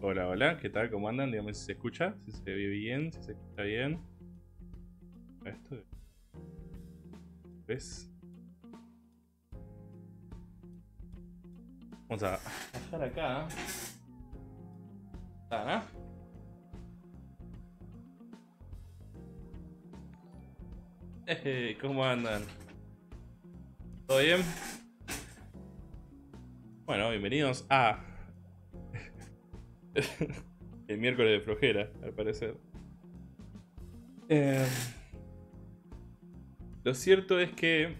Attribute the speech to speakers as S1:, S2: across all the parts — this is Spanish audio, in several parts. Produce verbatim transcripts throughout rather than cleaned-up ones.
S1: Hola, hola, ¿qué tal? ¿Cómo andan? Dígame si se escucha, si se ve bien, si se escucha bien. Esto ¿ves? Vamos a bajar acá. Ah, eh, ¿cómo andan? ¿Todo bien? Bueno, bienvenidos a el miércoles de flojera, al parecer. Eh, lo cierto es que...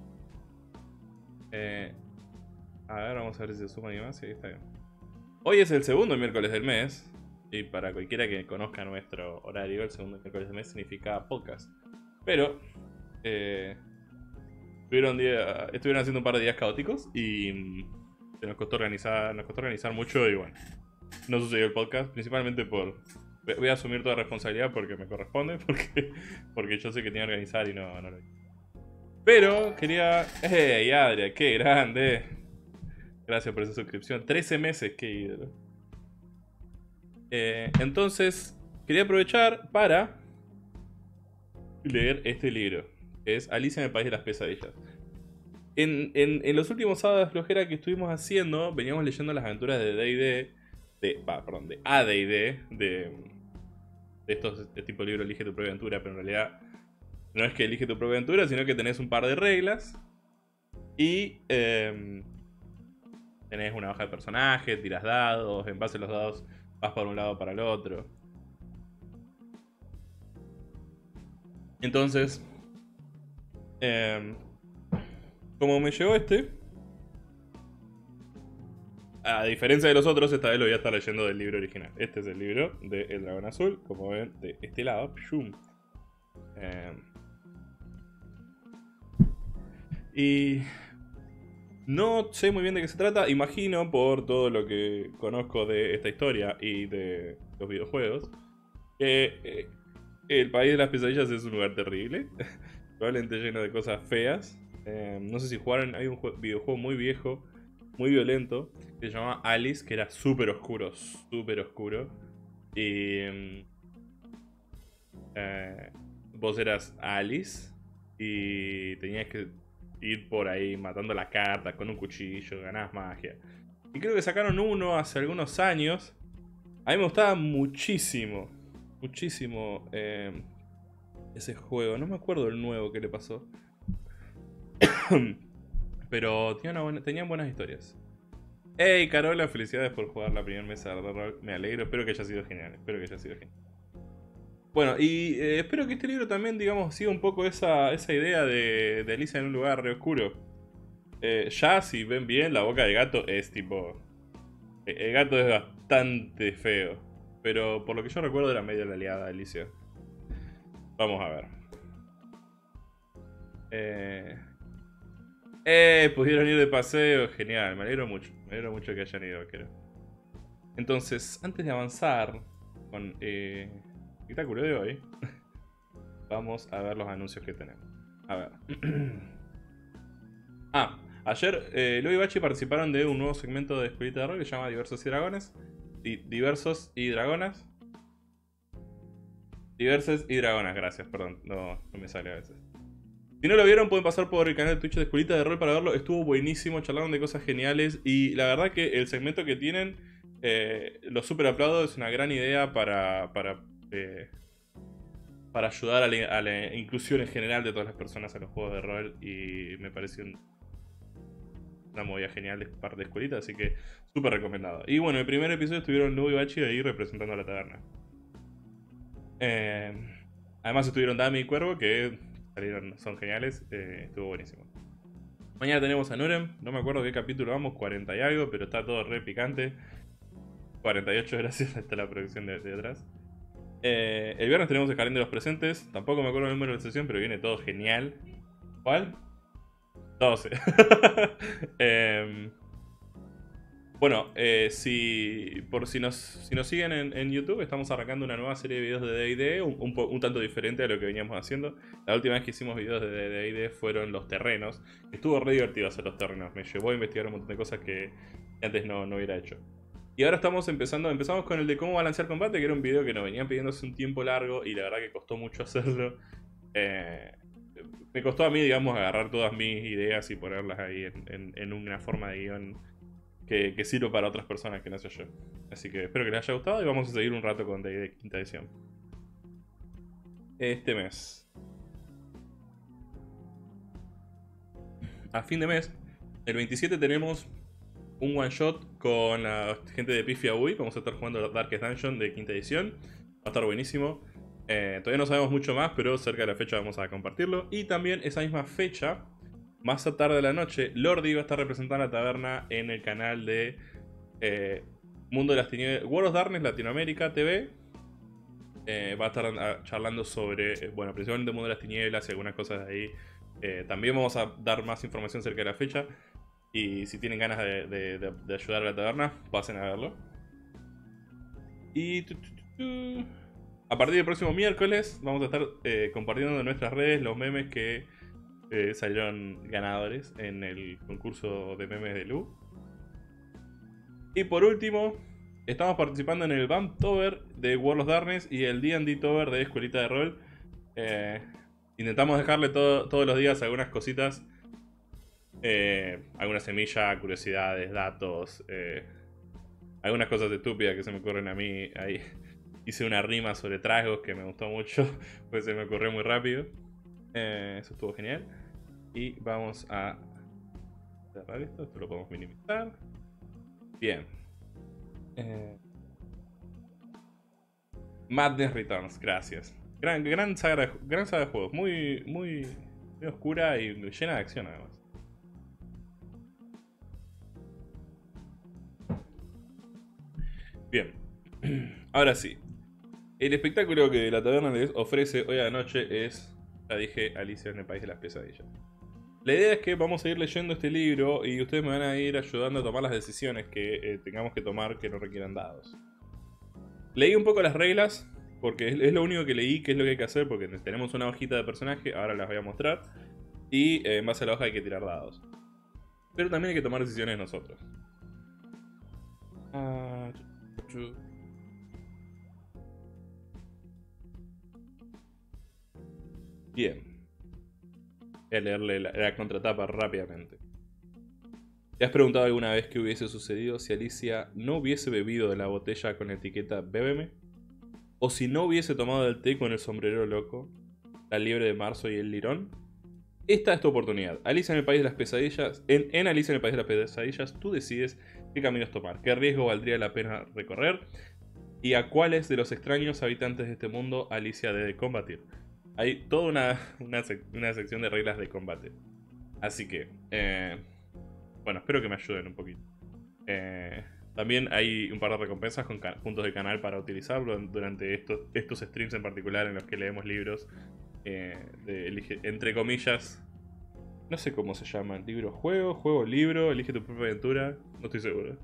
S1: eh, a ver, vamos a ver si se suma alguien más. Sí, está bien. Hoy es el segundo miércoles del mes. Y para cualquiera que conozca nuestro horario, el segundo miércoles del mes significa podcast. Pero... Eh, estuvieron, día, estuvieron haciendo un par de días caóticos y mm, se nos costó organizar, nos costó organizar mucho y bueno, no sucedió el podcast, principalmente por... Voy a asumir toda responsabilidad porque me corresponde, porque, porque yo sé que tenía que organizar y no, no lo hice. Pero quería... ¡Hey, Adria! ¡Qué grande! Gracias por esa suscripción. trece meses, qué ídolo. Eh, entonces, quería aprovechar para leer este libro. Es Alicia en el País de las Pesadillas. En, en, en los últimos sábados de flojera que estuvimos haciendo, veníamos leyendo las aventuras de D y D, de, bah, perdón, de A D y D, de, de estos de tipo libro Elige tu propia aventura, pero en realidad no es que elige tu propia aventura, sino que tenés un par de reglas y eh, tenés una hoja de personaje, tiras dados, en base a los dados vas para un lado o para el otro. Entonces, eh, como me llegó este, a diferencia de los otros, esta vez lo voy a estar leyendo del libro original. Este es el libro de El Dragón Azul, como ven, de este lado. Eh, y no sé muy bien de qué se trata. Imagino, por todo lo que conozco de esta historia y de los videojuegos, que eh, el País de las Pesadillas es un lugar terrible. Probablemente lleno de cosas feas. Eh, no sé si jugaron, hay un videojuego muy viejo, muy violento, que se llamaba Alice, que era súper oscuro, súper oscuro. Y eh, vos eras Alice y tenías que ir por ahí matando las cartas con un cuchillo, ganabas magia. Y creo que sacaron uno hace algunos años. A mí me gustaba muchísimo, muchísimo eh, ese juego. No me acuerdo el nuevo que le pasó. Pero tenía una buena, tenían buenas historias. Hey Carola, felicidades por jugar la primera mesa de rol. Me alegro, espero que haya sido genial. Espero que haya sido genial. Bueno, y eh, espero que este libro también, digamos, siga un poco esa, esa idea de, de Alicia en un lugar re oscuro. Eh, ya, si ven bien, la boca del gato es tipo... El gato es bastante feo. Pero por lo que yo recuerdo era medio la aliada de Alicia. Vamos a ver. Eh... Eh, pudieron ir de paseo, genial, me alegro mucho. Me alegro mucho que hayan ido, creo. Entonces, antes de avanzar con eh, el espectáculo de hoy, vamos a ver los anuncios que tenemos. A ver. Ah, ayer eh, Lo y Bachi participaron de un nuevo segmento de Escuelita de Rol que se llama Diversos y Dragones. Di Diversos y Dragonas. Diversos y Dragonas, gracias, perdón, no, no me sale a veces. Si no lo vieron, pueden pasar por el canal de Twitch de Escuelita de Rol para verlo. Estuvo buenísimo, charlaron de cosas geniales. Y la verdad que el segmento que tienen, eh, lo super aplaudo. Es una gran idea para, para, eh, para ayudar a la, a la inclusión en general de todas las personas a los juegos de rol. Y me pareció un, una movida genial de parte de Escuelita, así que súper recomendado. Y bueno, el primer episodio estuvieron Lu y Bachi ahí representando a la taberna. Eh, además estuvieron Dami y Cuervo, que salieron, son geniales, eh, estuvo buenísimo. Mañana tenemos a Nurem, no me acuerdo qué capítulo vamos, cuarenta y algo, pero está todo re picante. cuarenta y ocho, gracias, está la producción de, de atrás. Eh, el viernes tenemos el Jardín de los Presentes, tampoco me acuerdo el número de la sesión, pero viene todo genial. ¿Cuál? doce. eh, Bueno, eh, si por si nos, si nos siguen en, en YouTube, estamos arrancando una nueva serie de videos de D y D, un, un, un tanto diferente a lo que veníamos haciendo. La última vez que hicimos videos de D y D fueron los terrenos. Estuvo re divertido hacer los terrenos, me llevó a investigar un montón de cosas que antes no, no hubiera hecho. Y ahora estamos empezando, empezamos con el de cómo balancear combate, que era un video que nos venían pidiendo hace un tiempo largo y la verdad que costó mucho hacerlo. Eh, me costó a mí, digamos, agarrar todas mis ideas y ponerlas ahí en, en, en una forma de guión que, que sirva para otras personas que no sé yo. Así que espero que les haya gustado y vamos a seguir un rato con D and D quinta edición. Este mes, a fin de mes, el veintisiete tenemos un one shot con la gente de Pifia Ui. Vamos a estar jugando Darkest Dungeon de quinta edición. Va a estar buenísimo. Eh, todavía no sabemos mucho más, pero cerca de la fecha vamos a compartirlo. Y también esa misma fecha, más tarde de la noche, Lordi va a estar representando la taberna en el canal de eh, Mundo de las Tinieblas, World of Darkness Latinoamérica T V. Eh, va a estar charlando sobre, bueno, principalmente Mundo de las Tinieblas y algunas cosas de ahí. Eh, también vamos a dar más información cerca de la fecha. Y si tienen ganas de, de, de, de ayudar a la taberna, pasen a verlo. Y tu, tu, tu, tu. A partir del próximo miércoles vamos a estar eh, compartiendo en nuestras redes los memes que eh, salieron ganadores en el concurso de memes de Lu. Y por último, estamos participando en el Vamptober de World of Darkness y el D and D Tober de Escuelita de Rol. Eh, intentamos dejarle todo, todos los días algunas cositas. Eh, alguna semilla, curiosidades, datos, eh, algunas cosas estúpidas que se me ocurren a mí. Ahí hice una rima sobre tragos que me gustó mucho, pues se me ocurrió muy rápido. Eh, eso estuvo genial. Y vamos a cerrar esto, esto lo podemos minimizar. Bien. Eh, Madness Returns, gracias. Gran, gran, saga, gran saga de juegos, muy, muy, muy oscura y llena de acción además. Bien, ahora sí. El espectáculo que la taberna les ofrece hoy a la noche es, ya dije, Alicia en el País de las Pesadillas. La idea es que vamos a ir leyendo este libro y ustedes me van a ir ayudando a tomar las decisiones que eh, tengamos que tomar que no requieran dados. Leí un poco las reglas, porque es, es lo único que leí, que es lo que hay que hacer, porque tenemos una hojita de personaje, ahora las voy a mostrar. Y eh, en base a la hoja hay que tirar dados. Pero también hay que tomar decisiones nosotros. Ah, chu, chu. Bien. Voy a leerle la, la contratapa rápidamente. ¿Te has preguntado alguna vez qué hubiese sucedido si Alicia no hubiese bebido de la botella con etiqueta Bébeme? ¿O si no hubiese tomado del té con el sombrero loco, la liebre de marzo y el lirón? Esta es tu oportunidad. Alicia en el País de las Pesadillas. En, en Alicia en el País de las Pesadillas tú decides qué caminos tomar, qué riesgo valdría la pena recorrer y a cuáles de los extraños habitantes de este mundo Alicia debe combatir. Hay toda una, una, sec una sección de reglas de combate. Así que, eh, bueno, espero que me ayuden un poquito. Eh, también hay un par de recompensas con puntos de canal para utilizarlo durante estos, estos streams en particular en los que leemos libros. Eh, de, elige, entre comillas, no sé cómo se llaman. Libro, juego, juego, libro, elige tu propia aventura. No estoy seguro.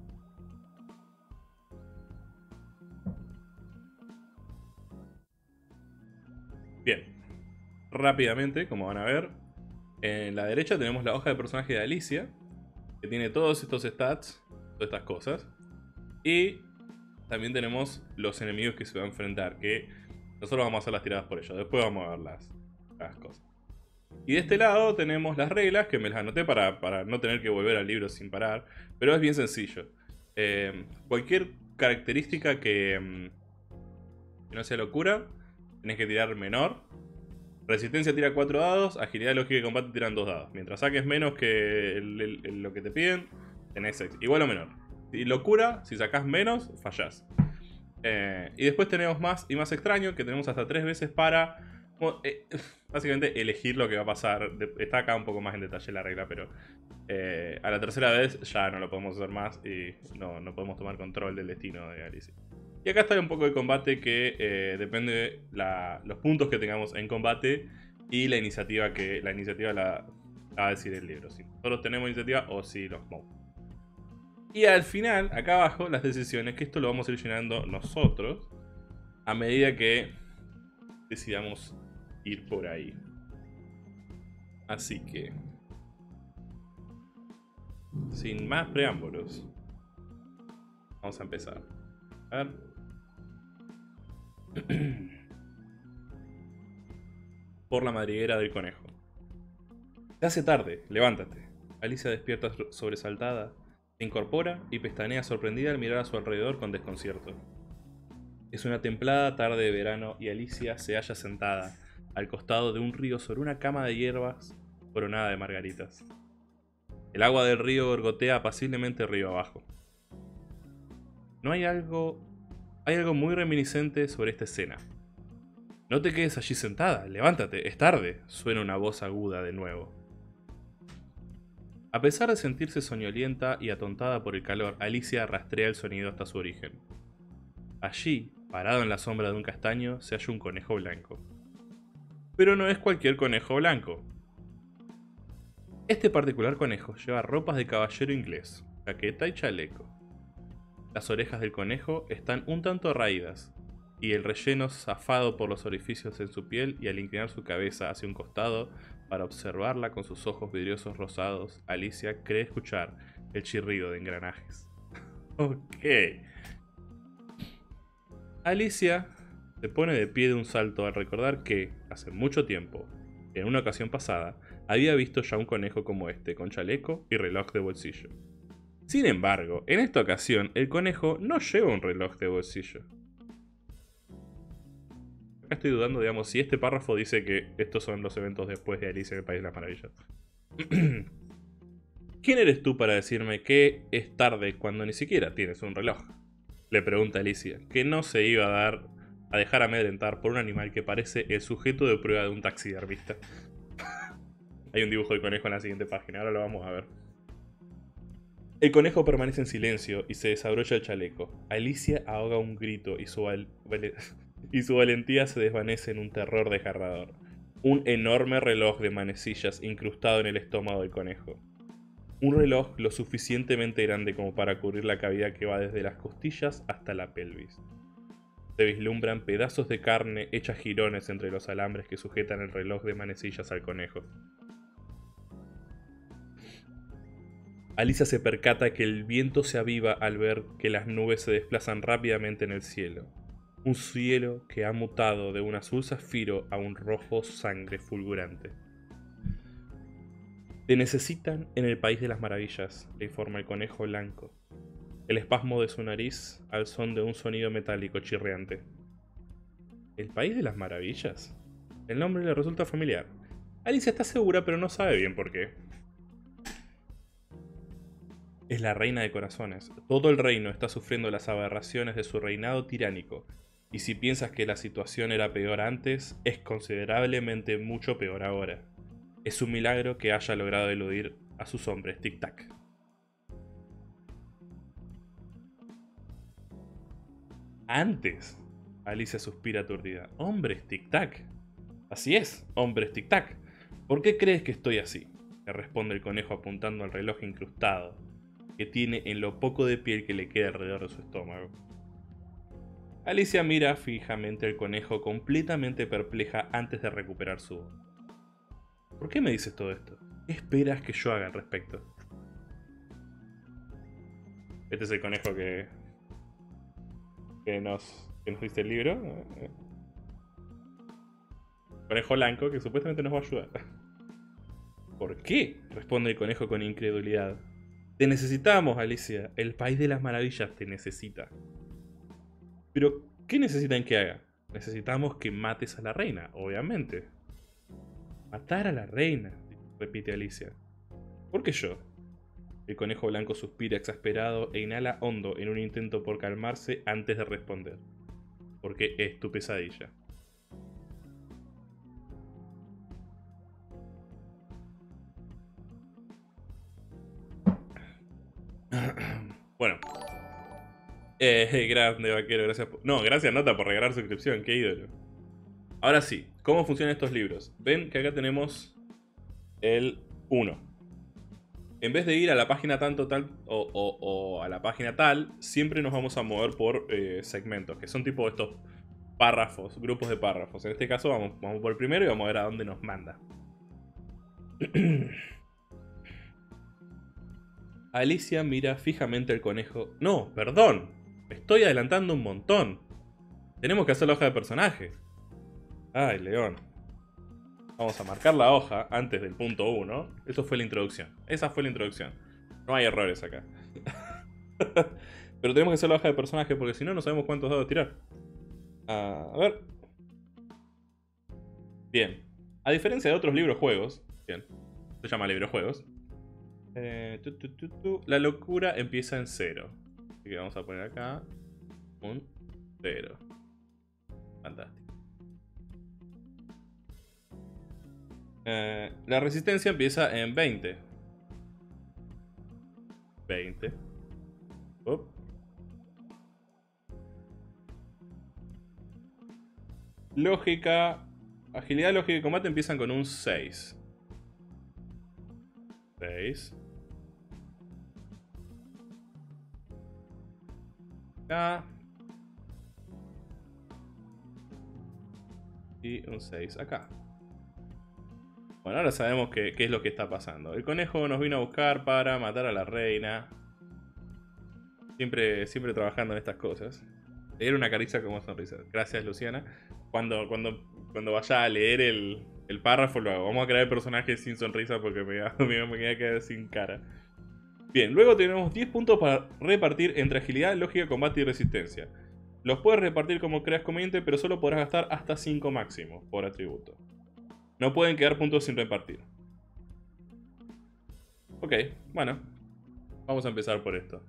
S1: Bien. Rápidamente, como van a ver, en la derecha tenemos la hoja de personaje de Alicia, que tiene todos estos stats, todas estas cosas. Y también tenemos los enemigos que se va a enfrentar, que nosotros vamos a hacer las tiradas por ellos. Después vamos a ver las, las cosas. Y de este lado tenemos las reglas, que me las anoté para, para no tener que volver al libro sin parar. Pero es bien sencillo. Eh, cualquier característica que, que no sea locura, tenés que tirar menor. Resistencia tira cuatro dados, agilidad, lógica y combate tiran dos dados. Mientras saques menos que el, el, el, lo que te piden, tenés seis. Igual o menor. Y locura, si sacás menos, fallás. Eh, y después tenemos más y más extraño, que tenemos hasta tres veces para eh, básicamente elegir lo que va a pasar. Está acá un poco más en detalle la regla, pero eh, a la tercera vez ya no lo podemos hacer más y no, no podemos tomar control del destino de Alicia. Y acá está un poco de combate que eh, depende de la, los puntos que tengamos en combate y la iniciativa que la iniciativa la, la va a decir el libro. Si nosotros tenemos iniciativa o si los mob. Y al final, acá abajo, las decisiones, que esto lo vamos a ir llenando nosotros a medida que decidamos ir por ahí. Así que, sin más preámbulos, Vamos a empezar. A ver. Por la madriguera del conejo. Se hace tarde, levántate. Alicia despierta sobresaltada, se incorpora y pestanea sorprendida al mirar a su alrededor con desconcierto. Es una templada tarde de verano y Alicia se halla sentada al costado de un río sobre una cama de hierbas coronada de margaritas. El agua del río gorgotea apaciblemente río abajo. No hay algo... Hay algo muy reminiscente sobre esta escena. No te quedes allí sentada, levántate, es tarde, suena una voz aguda de nuevo. A pesar de sentirse soñolienta y atontada por el calor, Alicia rastrea el sonido hasta su origen. Allí, parado en la sombra de un castaño, se halla un conejo blanco. Pero no es cualquier conejo blanco. Este particular conejo lleva ropas de caballero inglés, chaqueta y chaleco. Las orejas del conejo están un tanto raídas, y el relleno zafado por los orificios en su piel, y al inclinar su cabeza hacia un costado para observarla con sus ojos vidriosos rosados, Alicia cree escuchar el chirrido de engranajes. Ok. Alicia se pone de pie de un salto al recordar que, hace mucho tiempo, en una ocasión pasada, había visto ya un conejo como este, con chaleco y reloj de bolsillo. Sin embargo, en esta ocasión, el conejo no lleva un reloj de bolsillo. Acá estoy dudando, digamos, si este párrafo dice que estos son los eventos después de Alicia en el País de las Maravillas. ¿Quién eres tú para decirme que es tarde cuando ni siquiera tienes un reloj? Le pregunta Alicia, que no se iba a dar a dejar amedrentar por un animal que parece el sujeto de prueba de un taxidermista. Hay un dibujo de conejo en la siguiente página, ahora lo vamos a ver. El conejo permanece en silencio y se desabrocha el chaleco. Alicia ahoga un grito y su, val y su valentía se desvanece en un terror desgarrador. Un enorme reloj de manecillas incrustado en el estómago del conejo. Un reloj lo suficientemente grande como para cubrir la cavidad que va desde las costillas hasta la pelvis. Se vislumbran pedazos de carne hechas jirones entre los alambres que sujetan el reloj de manecillas al conejo. Alicia se percata que el viento se aviva al ver que las nubes se desplazan rápidamente en el cielo. Un cielo que ha mutado de un azul zafiro a un rojo sangre fulgurante. Te necesitan en el País de las Maravillas, le informa el conejo blanco. El espasmo de su nariz al son de un sonido metálico chirriante. ¿El País de las Maravillas? El nombre le resulta familiar. Alicia está segura, pero no sabe bien por qué. Es la reina de corazones. Todo el reino está sufriendo las aberraciones de su reinado tiránico. Y si piensas que la situación era peor antes, es considerablemente mucho peor ahora. Es un milagro que haya logrado eludir a sus hombres tic-tac. Antes, Alicia suspira aturdida. ¿Hombres tic-tac? Así es, hombres tic-tac. ¿Por qué crees que estoy así? Le responde el conejo apuntando al reloj incrustado que tiene en lo poco de piel que le queda alrededor de su estómago. Alicia mira fijamente al conejo completamente perpleja antes de recuperar su voz. ¿Por qué me dices todo esto? ¿Qué esperas que yo haga al respecto? Este es el conejo que, que, nos, que nos dice el libro. Conejo blanco que supuestamente nos va a ayudar. ¿Por qué? Responde el conejo con incredulidad. Te necesitamos, Alicia. El País de las Maravillas te necesita. Pero, ¿qué necesitan que haga? Necesitamos que mates a la reina, obviamente. Matar a la reina, repite Alicia. ¿Por qué yo? El conejo blanco suspira exasperado e inhala hondo en un intento por calmarse antes de responder. Porque es tu pesadilla. Bueno. Eh, grande vaquero, gracias por... No, gracias Nota por regalar suscripción, qué ídolo. Ahora sí, ¿cómo funcionan estos libros? Ven que acá tenemos el uno. En vez de ir a la página tanto tal o, o, o a la página tal, siempre nos vamos a mover por eh, segmentos, que son tipo estos párrafos, grupos de párrafos. En este caso vamos, vamos por el primero y vamos a ver a dónde nos manda. Alicia mira fijamente al conejo. No, perdón. Estoy adelantando un montón. Tenemos que hacer la hoja de personaje. Ay, León. Vamos a marcar la hoja antes del punto uno. Eso fue la introducción. Esa fue la introducción. No hay errores acá. Pero tenemos que hacer la hoja de personaje porque si no, no sabemos cuántos dados tirar. A ver. Bien. A diferencia de otros libros juegos. Bien. Se llama libro juegos. Eh, tu, tu, tu, tu, la locura empieza en cero. Así que vamos a poner acá un cero. Fantástico. Eh, la resistencia empieza en veinte. veinte. Up. Lógica. Agilidad, lógica y combate empiezan con un seis. seis. Acá. Y un seis acá. Bueno, ahora sabemos qué, qué es lo que está pasando. El conejo nos vino a buscar para matar a la reina. Siempre, siempre trabajando en estas cosas. Leer una caricia como sonrisa. Gracias, Luciana. Cuando, cuando, cuando vaya a leer el, el párrafo lo hago. Vamos a crear el personaje sin sonrisa porque me, me, me voy a quedar sin cara. Bien, luego tenemos diez puntos para repartir entre agilidad, lógica, combate y resistencia. Los puedes repartir como creas conveniente, pero solo podrás gastar hasta cinco máximo por atributo. No pueden quedar puntos sin repartir. Ok, bueno. Vamos a empezar por esto.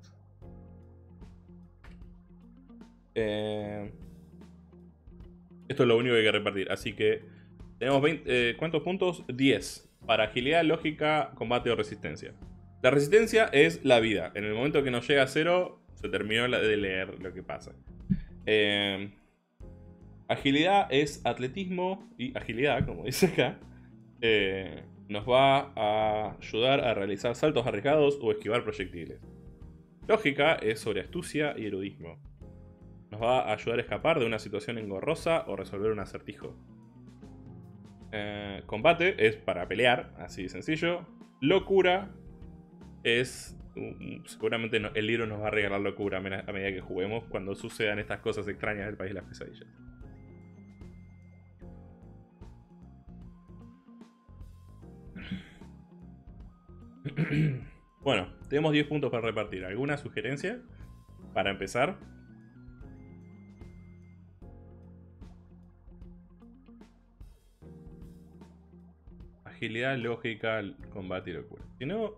S1: Eh, esto es lo único que hay que repartir. Así que tenemos veinte, eh, ¿cuántos puntos? diez. Para agilidad, lógica, combate o resistencia. La resistencia es la vida. En el momento que nos llega a cero, se terminó de leer lo que pasa. Eh, agilidad es atletismo y agilidad, como dice acá. Eh, nos va a ayudar a realizar saltos arriesgados o esquivar proyectiles. Lógica es sobre astucia y erudismo. Nos va a ayudar a escapar de una situación engorrosa o resolver un acertijo. Eh, combate es para pelear, así de sencillo. Locura es... Um, seguramente no, el libro nos va a regalar locura a medida que juguemos cuando sucedan estas cosas extrañas del país de las pesadillas. Bueno, tenemos diez puntos para repartir. ¿Alguna sugerencia para empezar? Agilidad, lógica, combate y locura. Si no...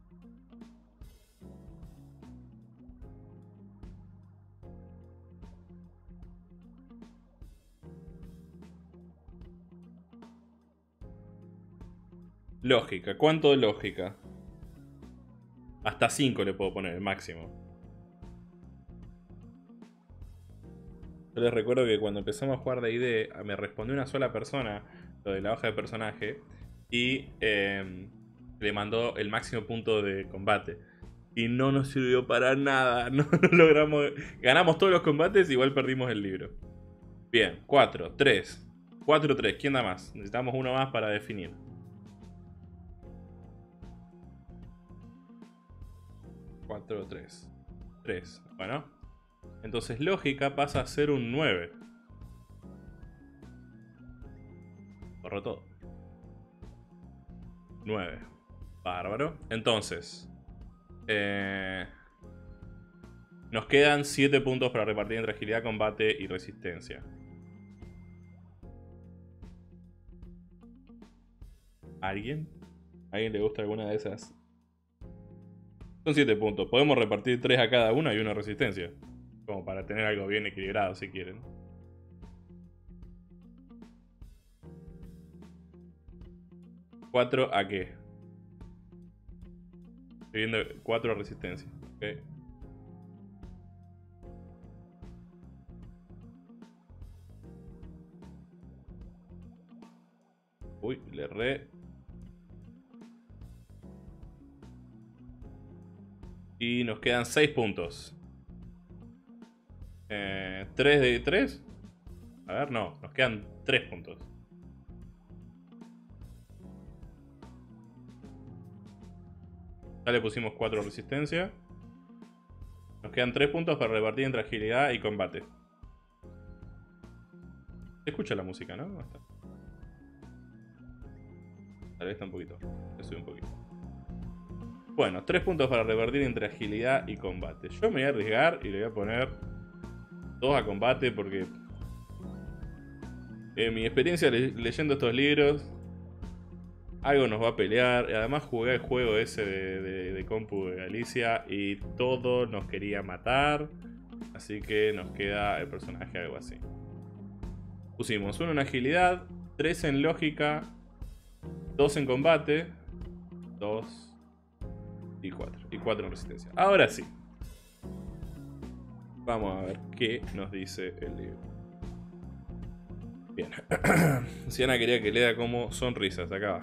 S1: Lógica. ¿Cuánto de lógica? Hasta cinco le puedo poner, el máximo. Yo les recuerdo que cuando empezamos a jugar D y D, me respondió una sola persona lo de la hoja de personaje y eh, le mandó el máximo punto de combate. Y no nos sirvió para nada. No, no logramos. Ganamos todos los combates, igual perdimos el libro. Bien, cuatro, tres. cuatro, tres. ¿Quién da más? Necesitamos uno más para definir. cuatro, tres. tres. Bueno. Entonces lógica pasa a ser un nueve. Borro todo. nueve. Bárbaro. Entonces. Eh, nos quedan siete puntos para repartir entre agilidad, combate y resistencia. ¿Alguien? ¿A alguien le gusta alguna de esas? Son siete puntos. Podemos repartir tres a cada una y una resistencia. Como para tener algo bien equilibrado si quieren. ¿cuatro a qué? Estoy viendo cuatro a resistencia. Okay. Uy, le erré. Y nos quedan seis puntos. Eh, ¿tres de tres? A ver, no. Nos quedan tres puntos. Ya le pusimos cuatro resistencia. Nos quedan tres puntos para repartir entre agilidad y combate. Se escucha la música, ¿no? Basta. Tal vez está un poquito. Le sube un poquito. Bueno, tres puntos para repartir entre agilidad y combate. Yo me voy a arriesgar y le voy a poner dos a combate porque en mi experiencia le leyendo estos libros, algo nos va a pelear. Además jugué el juego ese de, de, de compu de Alicia y todo nos quería matar. Así que nos queda el personaje algo así. Pusimos uno en agilidad, tres en lógica, dos en combate, dos y cuatro. Y cuatro en resistencia. Ahora sí. Vamos a ver qué nos dice el libro. Bien. Siana quería que lea como sonrisas. Acá va.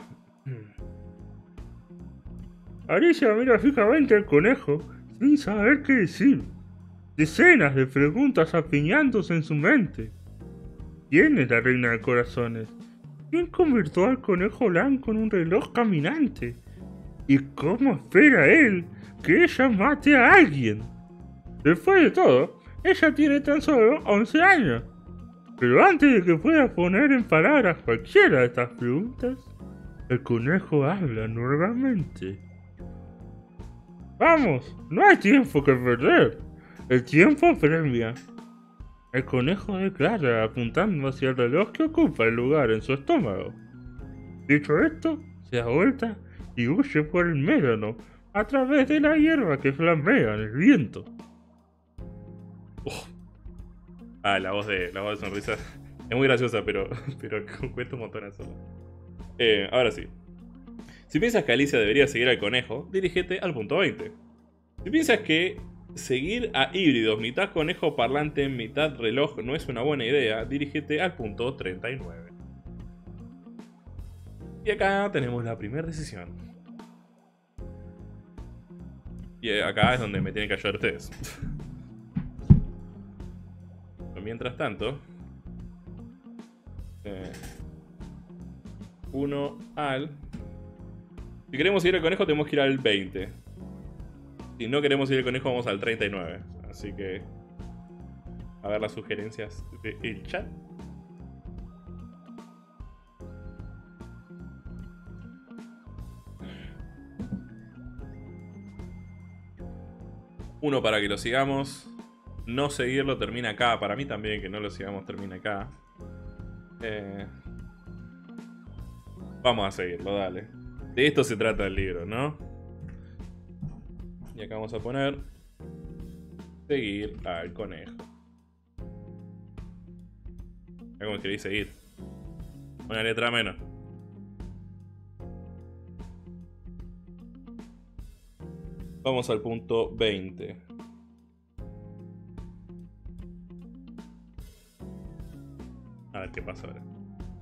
S2: Alicia mira fijamente al conejo sin saber qué decir. Decenas de preguntas apiñándose en su mente. ¿Quién es la reina de corazones? ¿Quién convirtió al conejo blanco en un reloj caminante? ¿Y cómo espera él que ella mate a alguien? Después de todo, ella tiene tan solo once años. Pero antes de que pueda poner en palabras cualquiera de estas preguntas, el conejo habla nuevamente. Vamos, no hay tiempo que perder. El tiempo premia. El conejo declara apuntando hacia el reloj que ocupa el lugar en su estómago. Dicho esto, se da vuelta y huye por el médano a través de la hierba que flamea en el viento.
S1: Oh. Ah, la voz de la voz de sonrisa es muy graciosa, pero, pero cuesta un montón hacerlo. Eh, ahora sí. Si piensas que Alicia debería seguir al conejo, dirígete al punto veinte. Si piensas que seguir a híbridos mitad conejo parlante, mitad reloj no es una buena idea, dirígete al punto treinta y nueve. Y acá tenemos la primera decisión. Y acá es donde me tienen que ayudar ustedes. Pero mientras tanto, eh, uno al... Si queremos ir al conejo tenemos que ir al veinte. Si no queremos ir al conejo vamos al treinta y nueve. Así que... a ver las sugerencias del chat. Uno para que lo sigamos. No seguirlo termina acá. Para mí también que no lo sigamos termina acá. Eh... Vamos a seguirlo, dale. De esto se trata el libro, ¿no? Y acá vamos a poner seguir al conejo. Acá como escribí seguir. Una letra menos. Vamos al punto veinte. A ver qué pasa ahora.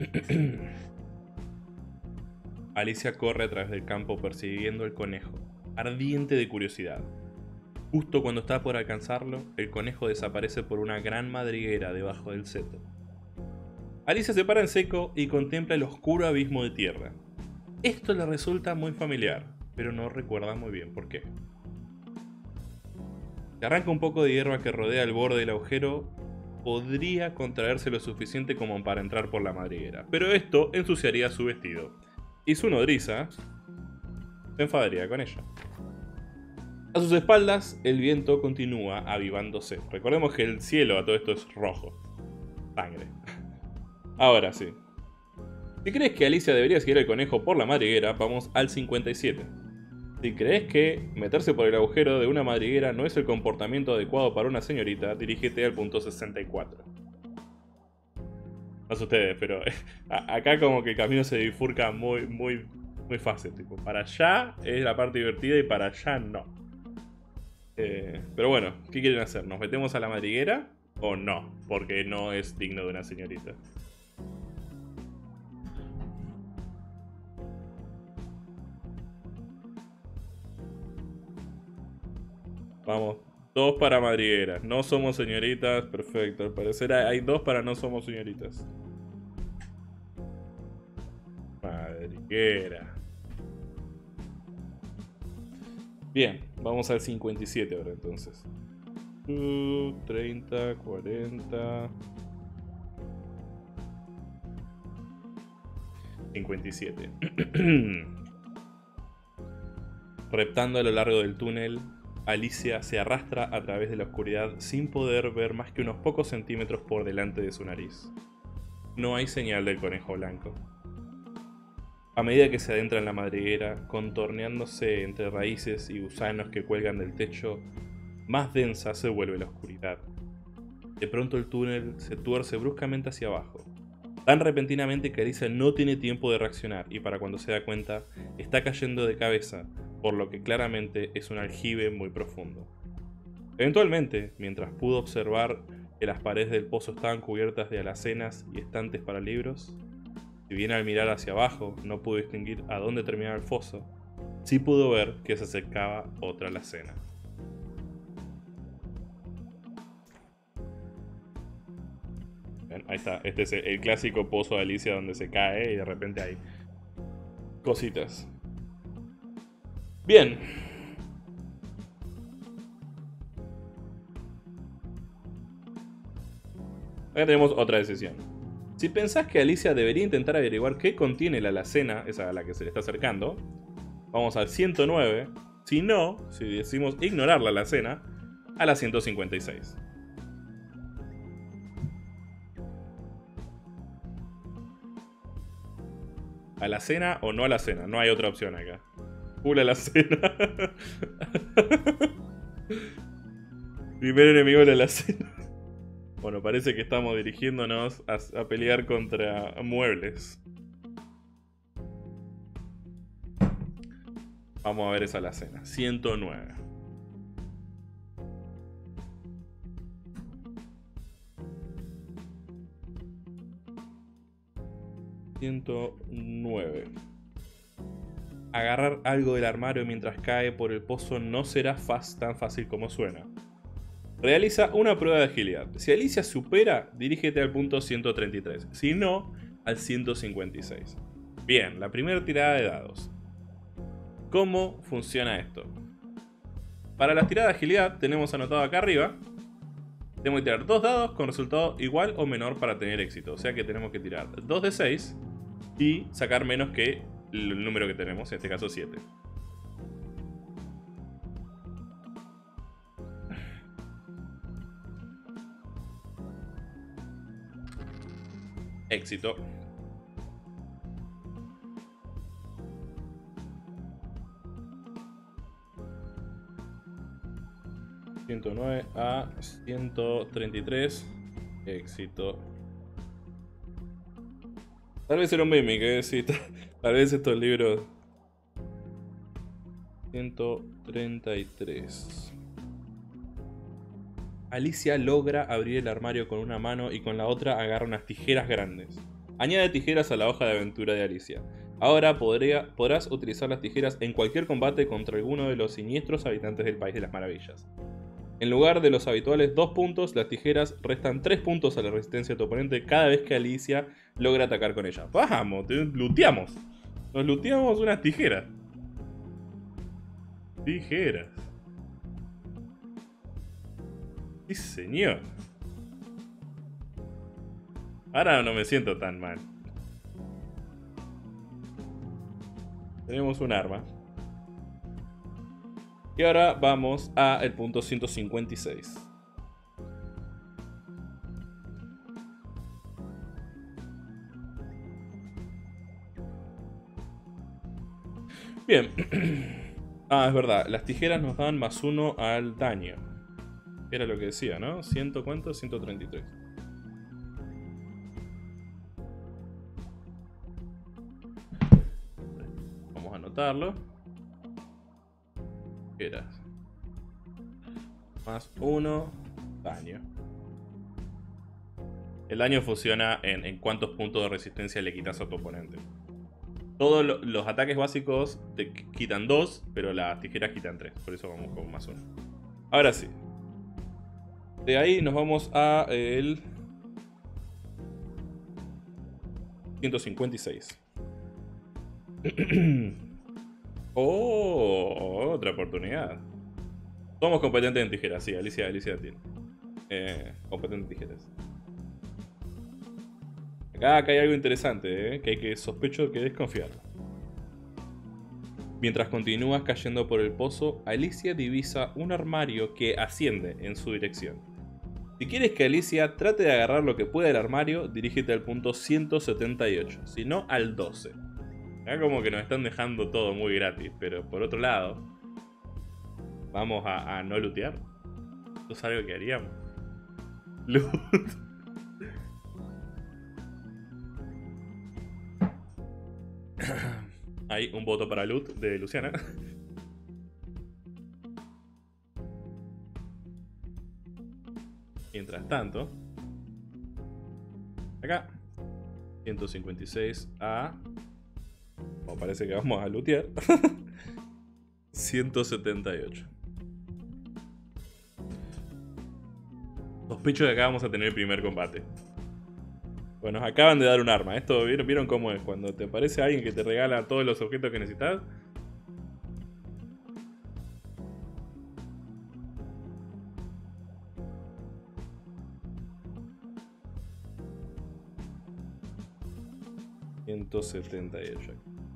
S1: Alicia corre a través del campo persiguiendo el conejo, ardiente de curiosidad. Justo cuando está por alcanzarlo, el conejo desaparece por una gran madriguera debajo del seto. Alicia se para en seco y contempla el oscuro abismo de tierra. Esto le resulta muy familiar, pero no recuerda muy bien por qué. Se arranca un poco de hierba que rodea el borde del agujero. Podría contraerse lo suficiente como para entrar por la madriguera, pero esto ensuciaría su vestido. Y su nodriza se enfadaría con ella. A sus espaldas, el viento continúa avivándose. Recordemos que el cielo a todo esto es rojo. Sangre. Ahora sí. Si crees que Alicia debería seguir al conejo por la madriguera, vamos al cincuenta y siete. Si crees que meterse por el agujero de una madriguera no es el comportamiento adecuado para una señorita, dirígete al punto sesenta y cuatro. No sé ustedes, pero acá como que el camino se bifurca muy, muy, muy fácil. Tipo, para allá es la parte divertida y para allá no. Eh, pero bueno, ¿qué quieren hacer? ¿Nos metemos a la madriguera o no? Porque no es digno de una señorita. Vamos, dos para madrigueras. No somos señoritas, perfecto. Al parecer hay dos para no somos señoritas. Madriguera. Bien, vamos al cincuenta y siete ahora entonces. Uh, treinta, cuarenta... cincuenta y siete. Reptando a lo largo del túnel, Alicia se arrastra a través de la oscuridad sin poder ver más que unos pocos centímetros por delante de su nariz. No hay señal del conejo blanco. A medida que se adentra en la madriguera, contorneándose entre raíces y gusanos que cuelgan del techo, más densa se vuelve la oscuridad. De pronto el túnel se tuerce bruscamente hacia abajo, tan repentinamente que Alicia no tiene tiempo de reaccionar y para cuando se da cuenta, está cayendo de cabeza, por lo que claramente es un aljibe muy profundo. Eventualmente, mientras pudo observar que las paredes del pozo estaban cubiertas de alacenas y estantes para libros, si bien al mirar hacia abajo no pudo distinguir a dónde terminaba el foso, sí pudo ver que se acercaba otra alacena. Bien, ahí está, este es el clásico pozo de Alicia donde se cae y de repente hay cositas. Bien. Acá tenemos otra decisión. Si pensás que Alicia debería intentar averiguar qué contiene la alacena, esa a la que se le está acercando, vamos al ciento nueve. Si no, si decimos ignorar la alacena, a la ciento cincuenta y seis. ¿Alacena o no alacena? No hay otra opción acá. Full alacena. Primer enemigo de la alacena. Bueno, parece que estamos dirigiéndonos a, a pelear contra muebles. Vamos a ver esa alacena. ciento nueve. ciento nueve. Agarrar algo del armario mientras cae por el pozo no será tan fácil como suena. Realiza una prueba de agilidad. Si Alicia supera, dirígete al punto ciento treinta y tres. Si no, al ciento cincuenta y seis. Bien, la primera tirada de dados. ¿Cómo funciona esto? Para la tirada de agilidad tenemos anotado acá arriba. Tenemos que tirar dos dados con resultado igual o menor para tener éxito. O sea que tenemos que tirar dos de seis y sacar menos que el número que tenemos, en este caso siete. Éxito. ciento nueve a ciento treinta y tres. Éxito. Tal vez era un mimic, ¿eh? Sí, tal vez estos libros. ciento treinta y tres. Alicia logra abrir el armario con una mano y con la otra agarra unas tijeras grandes. Añade tijeras a la hoja de aventura de Alicia. Ahora podría, podrás utilizar las tijeras en cualquier combate contra alguno de los siniestros habitantes del País de las Maravillas. En lugar de los habituales dos puntos, las tijeras restan tres puntos a la resistencia de tu oponente cada vez que Alicia logra atacar con ella. ¡Vamos! Te looteamos. Nos looteamos unas tijeras. Tijeras. Sí, señor. Ahora no me siento tan mal. Tenemos un arma. Y ahora vamos a el punto ciento cincuenta y seis. Bien. Ah, es verdad. Las tijeras nos dan más uno al daño. Era lo que decía, ¿no? ¿cien cuánto? ciento treinta y tres. Vamos a anotarlo. Tijeras. Más uno. Daño. El daño funciona en, en cuántos puntos de resistencia le quitas a tu oponente. Todos lo, los ataques básicos te quitan dos, pero las tijeras quitan tres. Por eso vamos con más uno. Ahora sí. De ahí nos vamos a el ciento cincuenta y seis. Oh, otra oportunidad. Somos competentes en tijeras, sí, Alicia, Alicia tiene. Eh, competente en tijeras. Acá, acá hay algo interesante, ¿eh? Que hay que sospecho que desconfiar. Mientras continúas cayendo por el pozo, Alicia divisa un armario que asciende en su dirección. Si quieres que Alicia trate de agarrar lo que pueda del armario, dirígete al punto ciento setenta y ocho, si no al doce. Acá como que nos están dejando todo muy gratis, pero por otro lado, vamos a, a no lootear. Esto es algo que haríamos. Loot. Hay un voto para loot de Luciana. Mientras tanto, acá ciento cincuenta y seis a... Como parece que vamos a lootear. ciento setenta y ocho. Sospecho que acá vamos a tener el primer combate. Bueno, nos acaban de dar un arma. Esto, ¿vieron, ¿vieron cómo es? Cuando te aparece alguien que te regala todos los objetos que necesitas. ciento setenta y ocho.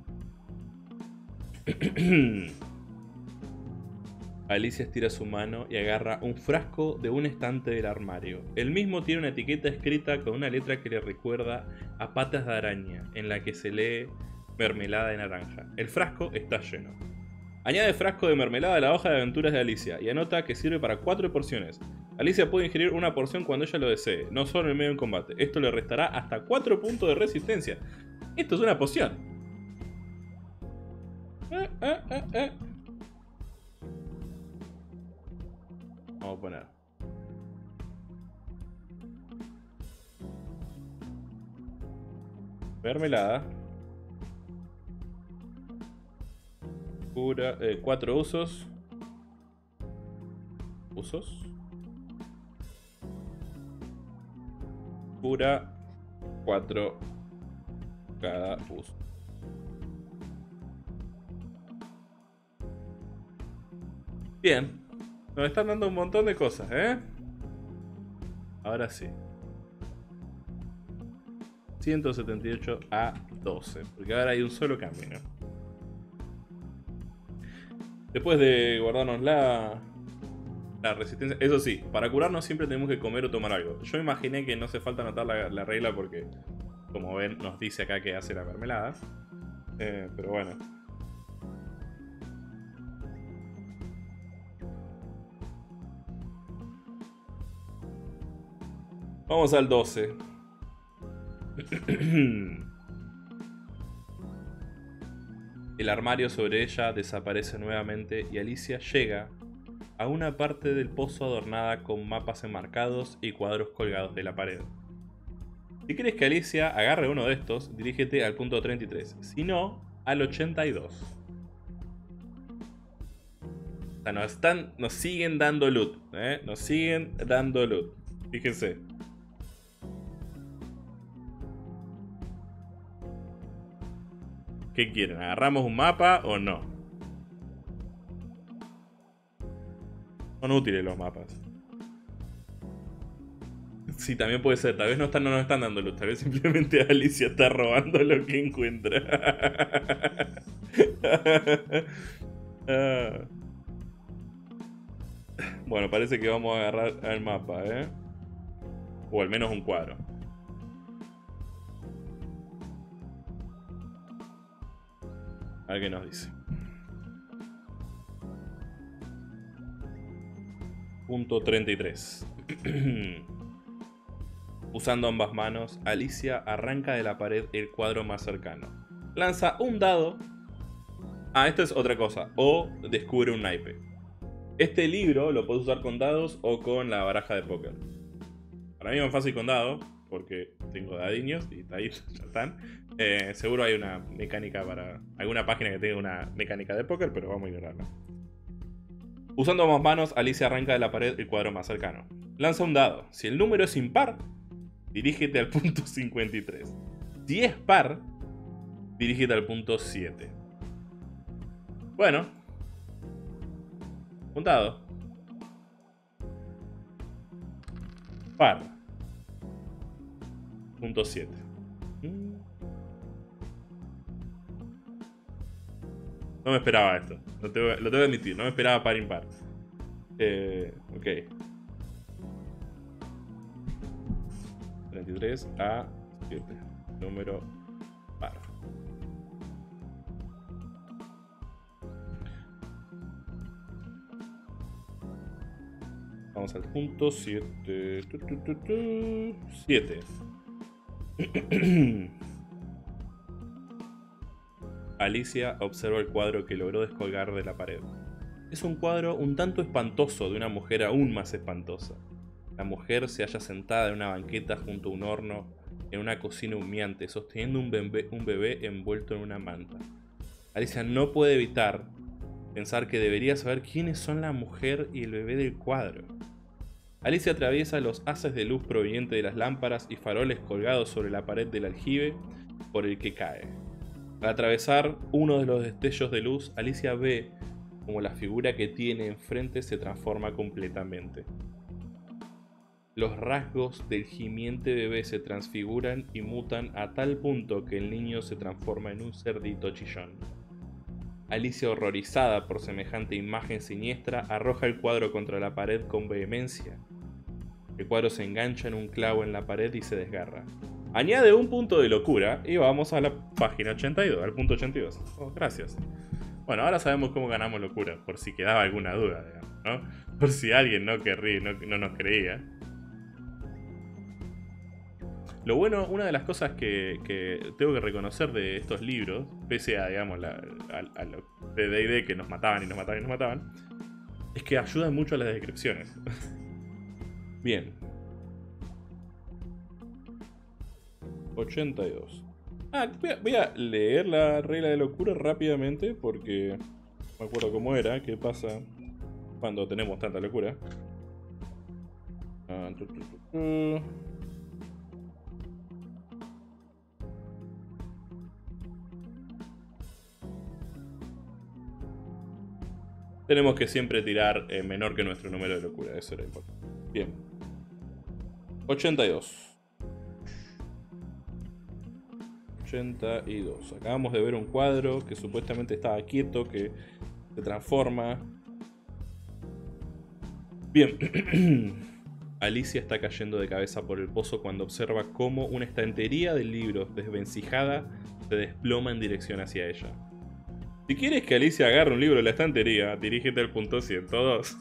S1: Alicia estira su mano y agarra un frasco de un estante del armario. El mismo tiene una etiqueta escrita con una letra que le recuerda a patas de araña, en la que se lee mermelada de naranja. El frasco está lleno. Añade frasco de mermelada a la hoja de aventuras de Alicia y anota que sirve para cuatro porciones. Alicia puede ingerir una porción cuando ella lo desee, no solo en medio de un combate. Esto le restará hasta cuatro puntos de resistencia. Esto es una poción. Eh, eh, eh, eh. Vamos a poner. Mermelada. Cura, eh, cuatro usos. Usos. Cura cuatro cada uso. Bien. Nos están dando un montón de cosas, ¿eh? Ahora sí. ciento setenta y ocho a doce. Porque ahora hay un solo cambio, ¿no? Después de guardarnos la, la resistencia. Eso sí, para curarnos siempre tenemos que comer o tomar algo. Yo imaginé que no hace falta anotar la, la regla porque, como ven, nos dice acá que hace la mermelada. Eh, pero bueno. Vamos al doce. El armario sobre ella desaparece nuevamente y Alicia llega a una parte del pozo adornada con mapas enmarcados y cuadros colgados de la pared. Si quieres que Alicia agarre uno de estos, dirígete al punto treinta y tres, si no, al ochenta y dos. O sea, nos, están, nos siguen dando loot, ¿eh? Nos siguen dando loot. Fíjense. ¿Qué quieren? ¿Agarramos un mapa o no? Son útiles los mapas. Sí, también puede ser. Tal vez no, están, no nos están dando luz. Tal vez simplemente Alicia está robando lo que encuentra. Bueno, parece que vamos a agarrar el mapa, ¿eh? O al menos un cuadro. A ver qué nos dice. Punto treinta y tres. Usando ambas manos, Alicia arranca de la pared el cuadro más cercano. Lanza un dado. Ah, esto es otra cosa. O descubre un naipe. Este libro lo puedes usar con dados o con la baraja de póker. Para mí es más fácil con dados, porque tengo dadiños y ahí ya están. Eh, seguro hay una mecánica para... alguna página que tenga una mecánica de póker, pero vamos a ignorarla. Usando ambas manos, Alicia arranca de la pared el cuadro más cercano. Lanza un dado. Si el número es impar, dirígete al punto cincuenta y tres. Si es par, dirígete al punto siete. Bueno. Un dado. par. Punto siete. No me esperaba esto. Lo tengo, lo tengo que admitir. No me esperaba par impar. Eh, ok. treinta y tres a siete. Número par. Vamos al punto siete. siete. Alicia observa el cuadro que logró descolgar de la pared. Es un cuadro un tanto espantoso de una mujer aún más espantosa. La mujer se halla sentada en una banqueta junto a un horno en una cocina humeante, sosteniendo un bebé, un bebé envuelto en una manta. Alicia no puede evitar pensar que debería saber quiénes son la mujer y el bebé del cuadro. Alicia atraviesa los haces de luz provenientes de las lámparas y faroles colgados sobre la pared del aljibe por el que cae. Al atravesar uno de los destellos de luz, Alicia ve como la figura que tiene enfrente se transforma completamente. Los rasgos del gimiente bebé se transfiguran y mutan a tal punto que el niño se transforma en un cerdito chillón. Alicia, horrorizada por semejante imagen siniestra, arroja el cuadro contra la pared con vehemencia. El cuadro se engancha en un clavo en la pared y se desgarra. Añade un punto de locura y vamos a la página ochenta y dos, al punto ochenta y dos. Oh, gracias. Bueno, ahora sabemos cómo ganamos locura, por si quedaba alguna duda, digamos, ¿no? Por si alguien no, querría, no, no nos creía. Lo bueno, una de las cosas que, que tengo que reconocer de estos libros, pese a, digamos, la, a, a lo de D and D que nos mataban y nos mataban y nos mataban, es que ayudan mucho a las descripciones. Bien. ochenta y dos. Ah, voy a, voy a leer la regla de locura rápidamente porque no me acuerdo cómo era, qué pasa cuando tenemos tanta locura. Ah, tu, tu, tu, tu. Tenemos que siempre tirar eh, menor que nuestro número de locura, eso era importante. Bien. ochenta y dos. ochenta y dos. Acabamos de ver un cuadro que supuestamente estaba quieto, que se transforma. Bien. Alicia está cayendo de cabeza por el pozo cuando observa cómo una estantería de libros desvencijada se desploma en dirección hacia ella. Si quieres que Alicia agarre un libro de la estantería, dirígete al punto ciento dos.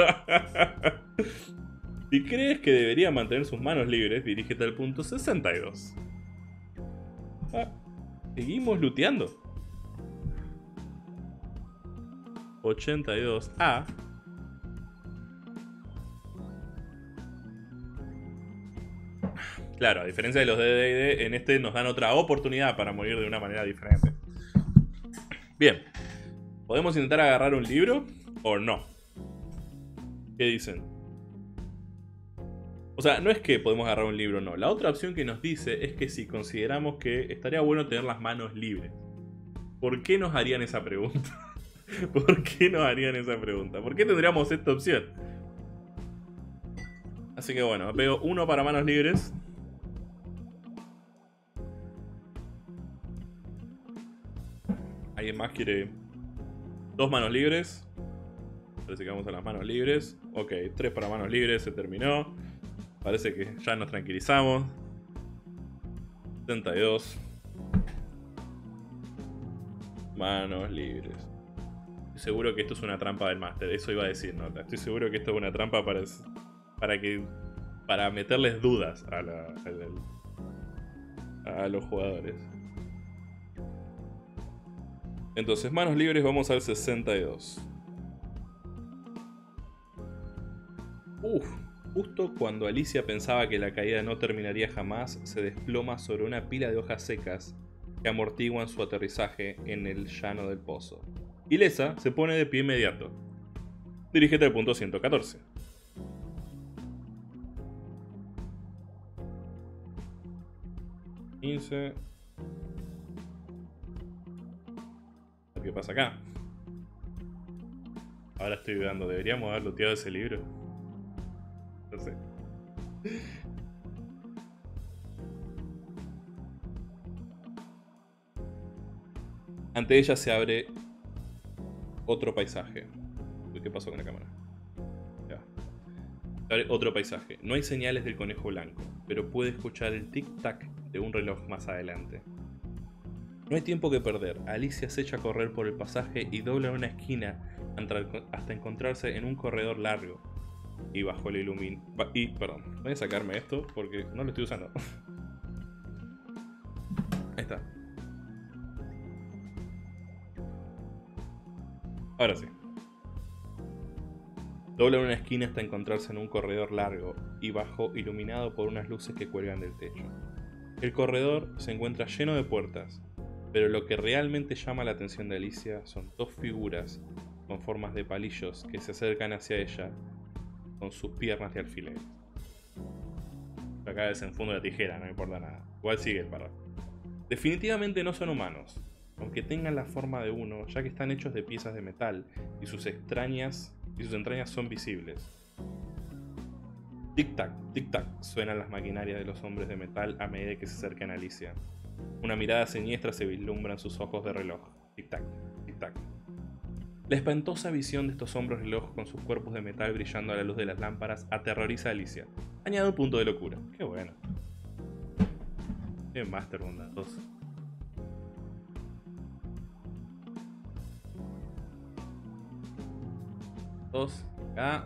S1: Si crees que debería mantener sus manos libres, dirígete al punto sesenta y dos. Ah, seguimos looteando. ochenta y dos A. Claro, a diferencia de los de D and D, en este nos dan otra oportunidad para morir de una manera diferente. Bien. ¿Podemos intentar agarrar un libro o no? ¿Qué dicen? O sea, no es que podemos agarrar un libro o no. La otra opción que nos dice es que si consideramos que estaría bueno tener las manos libres. ¿Por qué nos harían esa pregunta? ¿Por qué nos harían esa pregunta? ¿Por qué tendríamos esta opción? Así que bueno, me pego uno para manos libres. ¿Alguien más quiere dos manos libres? Parece que vamos a las manos libres. Ok, tres para manos libres, se terminó. Parece que ya nos tranquilizamos. setenta y dos. Manos libres. Estoy seguro que esto es una trampa del máster. Eso iba a decir, ¿no? Estoy seguro que esto es una trampa para, para que para meterles dudas a, la, a, la, a los jugadores. Entonces, manos libres, vamos al sesenta y dos. Uf, justo cuando Alicia pensaba que la caída no terminaría jamás, se desploma sobre una pila de hojas secas que amortiguan su aterrizaje en el llano del pozo. Ilesa se pone de pie inmediato. Dirígete al punto ciento catorce. quince. ¿Qué pasa acá? Ahora estoy dudando, ¿deberíamos haber looteado ese libro? No sé. Ante ella se abre otro paisaje. Uy, ¿qué pasó con la cámara? Ya. Se abre otro paisaje. No hay señales del conejo blanco, pero puede escuchar el tic-tac de un reloj más adelante. No hay tiempo que perder. Alicia se echa a correr por el pasaje y dobla una esquina hasta encontrarse en un corredor largo. Y bajo el ilumin... Y, perdón, voy a sacarme esto porque no lo estoy usando. Ahí está. Ahora sí. Dobla una esquina hasta encontrarse en un corredor largo y bajo, iluminado por unas luces que cuelgan del techo. El corredor se encuentra lleno de puertas, pero lo que realmente llama la atención de Alicia son dos figuras con formas de palillos que se acercan hacia ella con sus piernas de alfiler. Acá desenfundo la tijera, no me importa nada. Igual sigue el párrafo. Definitivamente no son humanos, aunque tengan la forma de uno, ya que están hechos de piezas de metal y sus extrañas y sus entrañas son visibles. Tic-tac, tic-tac, suenan las maquinarias de los hombres de metal a medida que se acercan a Alicia. Una mirada siniestra se vislumbra en sus ojos de reloj. Tic-tac, tic-tac. La espantosa visión de estos hombres reloj con sus cuerpos de metal brillando a la luz de las lámparas aterroriza a Alicia. Añade un punto de locura. Qué bueno. Qué Master bondadoso. Dos, acá.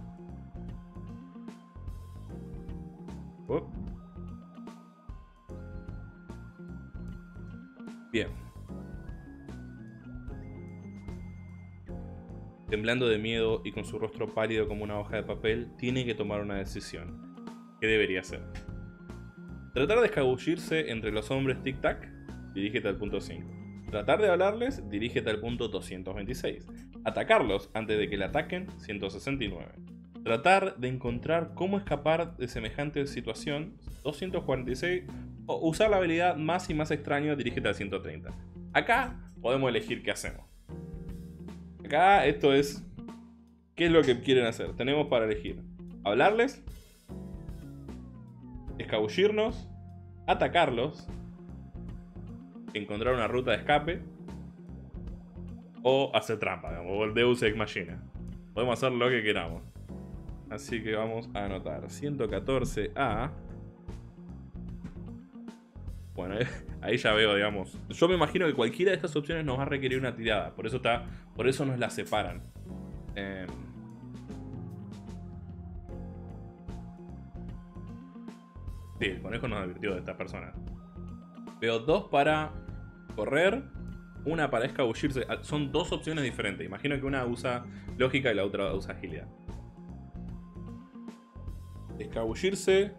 S1: Up. Bien. Temblando de miedo y con su rostro pálido como una hoja de papel, tiene que tomar una decisión. ¿Qué debería hacer? Tratar de escabullirse entre los hombres tic-tac, dirígete al punto cinco. Tratar de hablarles, dirígete al punto doscientos veintiséis. Atacarlos antes de que le ataquen, ciento sesenta y nueve. Tratar de encontrar cómo escapar de semejante situación, doscientos cuarenta y seis. O usar la habilidad más y más extraño, dirígete al ciento treinta. Acá podemos elegir qué hacemos. Acá esto es... ¿Qué es lo que quieren hacer? Tenemos para elegir hablarles, escabullirnos, atacarlos, encontrar una ruta de escape o hacer trampa, digamos, o el Deus Ex Machina. Podemos hacer lo que queramos. Así que vamos a anotar ciento catorce A. Bueno, ahí ya veo, digamos. Yo me imagino que cualquiera de estas opciones nos va a requerir una tirada. Por eso está, por eso nos las separan. Eh... Sí, el conejo nos advirtió de esta persona. Veo dos para correr, una para escabullirse. Son dos opciones diferentes. Imagino que una usa lógica y la otra usa agilidad. Escabullirse.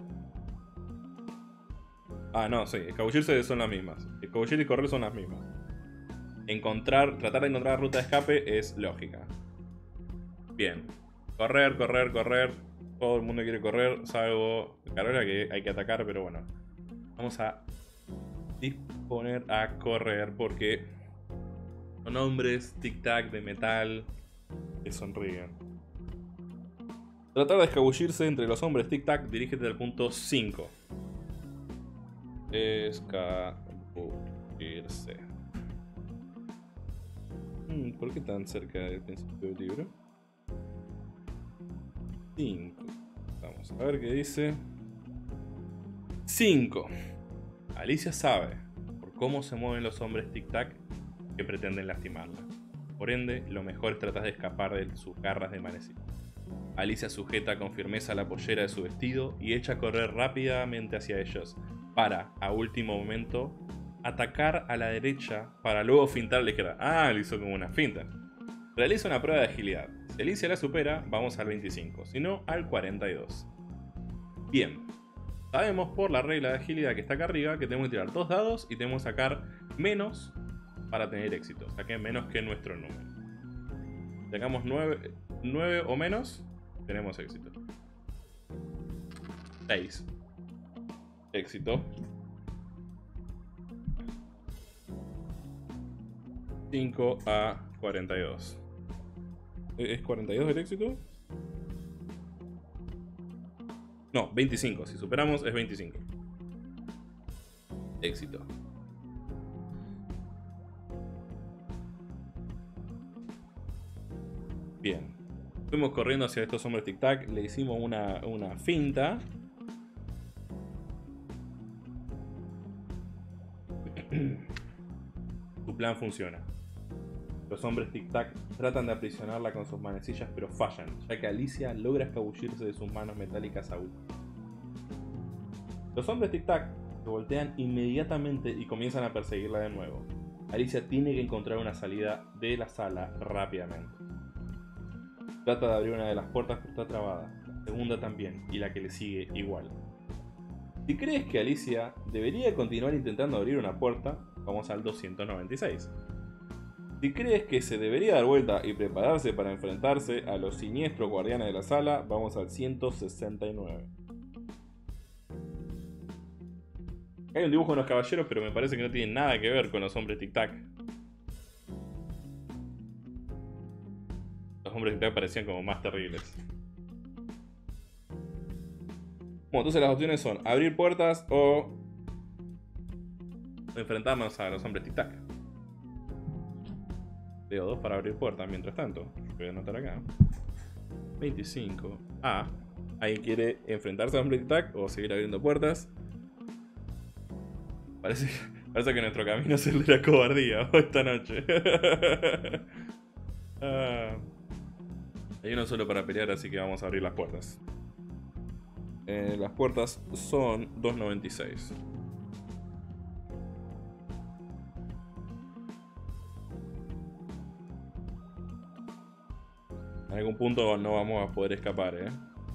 S1: Ah, no, sí. Escabullirse son las mismas. Escabullir y correr son las mismas. Encontrar, tratar de encontrar ruta de escape es lógica. Bien. Correr, correr, correr. Todo el mundo quiere correr, salvo Carola, que hay que atacar, pero bueno. Vamos a disponer a correr porque son hombres tic-tac de metal que sonríen. Tratar de escabullirse entre los hombres tic-tac, dirígete al punto cinco. Escabullirse. Hmm, ¿por qué tan cerca del principio del libro? cinco. Vamos a ver qué dice. cinco. Alicia sabe, por cómo se mueven los hombres tic-tac, que pretenden lastimarla. Por ende, lo mejor es tratar de escapar de sus garras de manecilla. Alicia sujeta con firmeza la pollera de su vestido y echa a correr rápidamente hacia ellos, para, a último momento, atacar a la derecha para luego fintar a la izquierda. Ah, le hizo como una finta. Realiza una prueba de agilidad. Si Alicia la supera, vamos al veinticinco, si no, al cuarenta y dos. Bien. Sabemos por la regla de agilidad que está acá arriba que tenemos que tirar dos dados y tenemos que sacar menos para tener éxito. Saqué menos que nuestro número. Sacamos nueve, nueve o menos, tenemos éxito. seis. Éxito. cinco a cuarenta y dos. ¿Es cuarenta y dos el éxito? No, veinticinco. Si superamos es veinticinco. Éxito. Bien. Fuimos corriendo hacia estos hombres tic-tac. Le hicimos una, una finta. Tu plan funciona. Los hombres tic-tac tratan de aprisionarla con sus manecillas, pero fallan, ya que Alicia logra escabullirse de sus manos metálicas aún. Los hombres tic-tac se voltean inmediatamente y comienzan a perseguirla de nuevo. Alicia tiene que encontrar una salida de la sala rápidamente. Trata de abrir una de las puertas, pero está trabada. La segunda también, y la que le sigue igual. Si crees que Alicia debería continuar intentando abrir una puerta, vamos al doscientos noventa y seis. Si crees que se debería dar vuelta y prepararse para enfrentarse a los siniestros guardianes de la sala, vamos al ciento sesenta y nueve. Hay un dibujo de unos caballeros, pero me parece que no tiene nada que ver con los hombres tic-tac. Los hombres tic-tac parecían como más terribles. Bueno, entonces las opciones son abrir puertas o enfrentarnos a los hombres tic-tac. Veo dos para abrir puertas mientras tanto. Voy a anotar acá. veinticinco. A. ¿Alguien quiere enfrentarse a los hombres tic-tac o seguir abriendo puertas? Parece, parece que nuestro camino es el de la cobardía esta noche. ah. Hay uno solo para pelear, así que vamos a abrir las puertas. Eh, las puertas son doscientos noventa y seis. En algún punto no vamos a poder escapar, eh.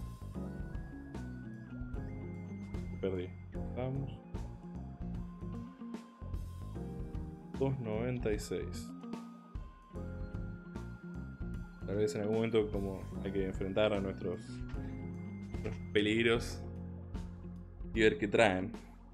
S1: Perdí. Vamos. doscientos noventa y seis. Tal vez en algún momento como hay que enfrentar a nuestros, nuestros peligros y ver qué traen.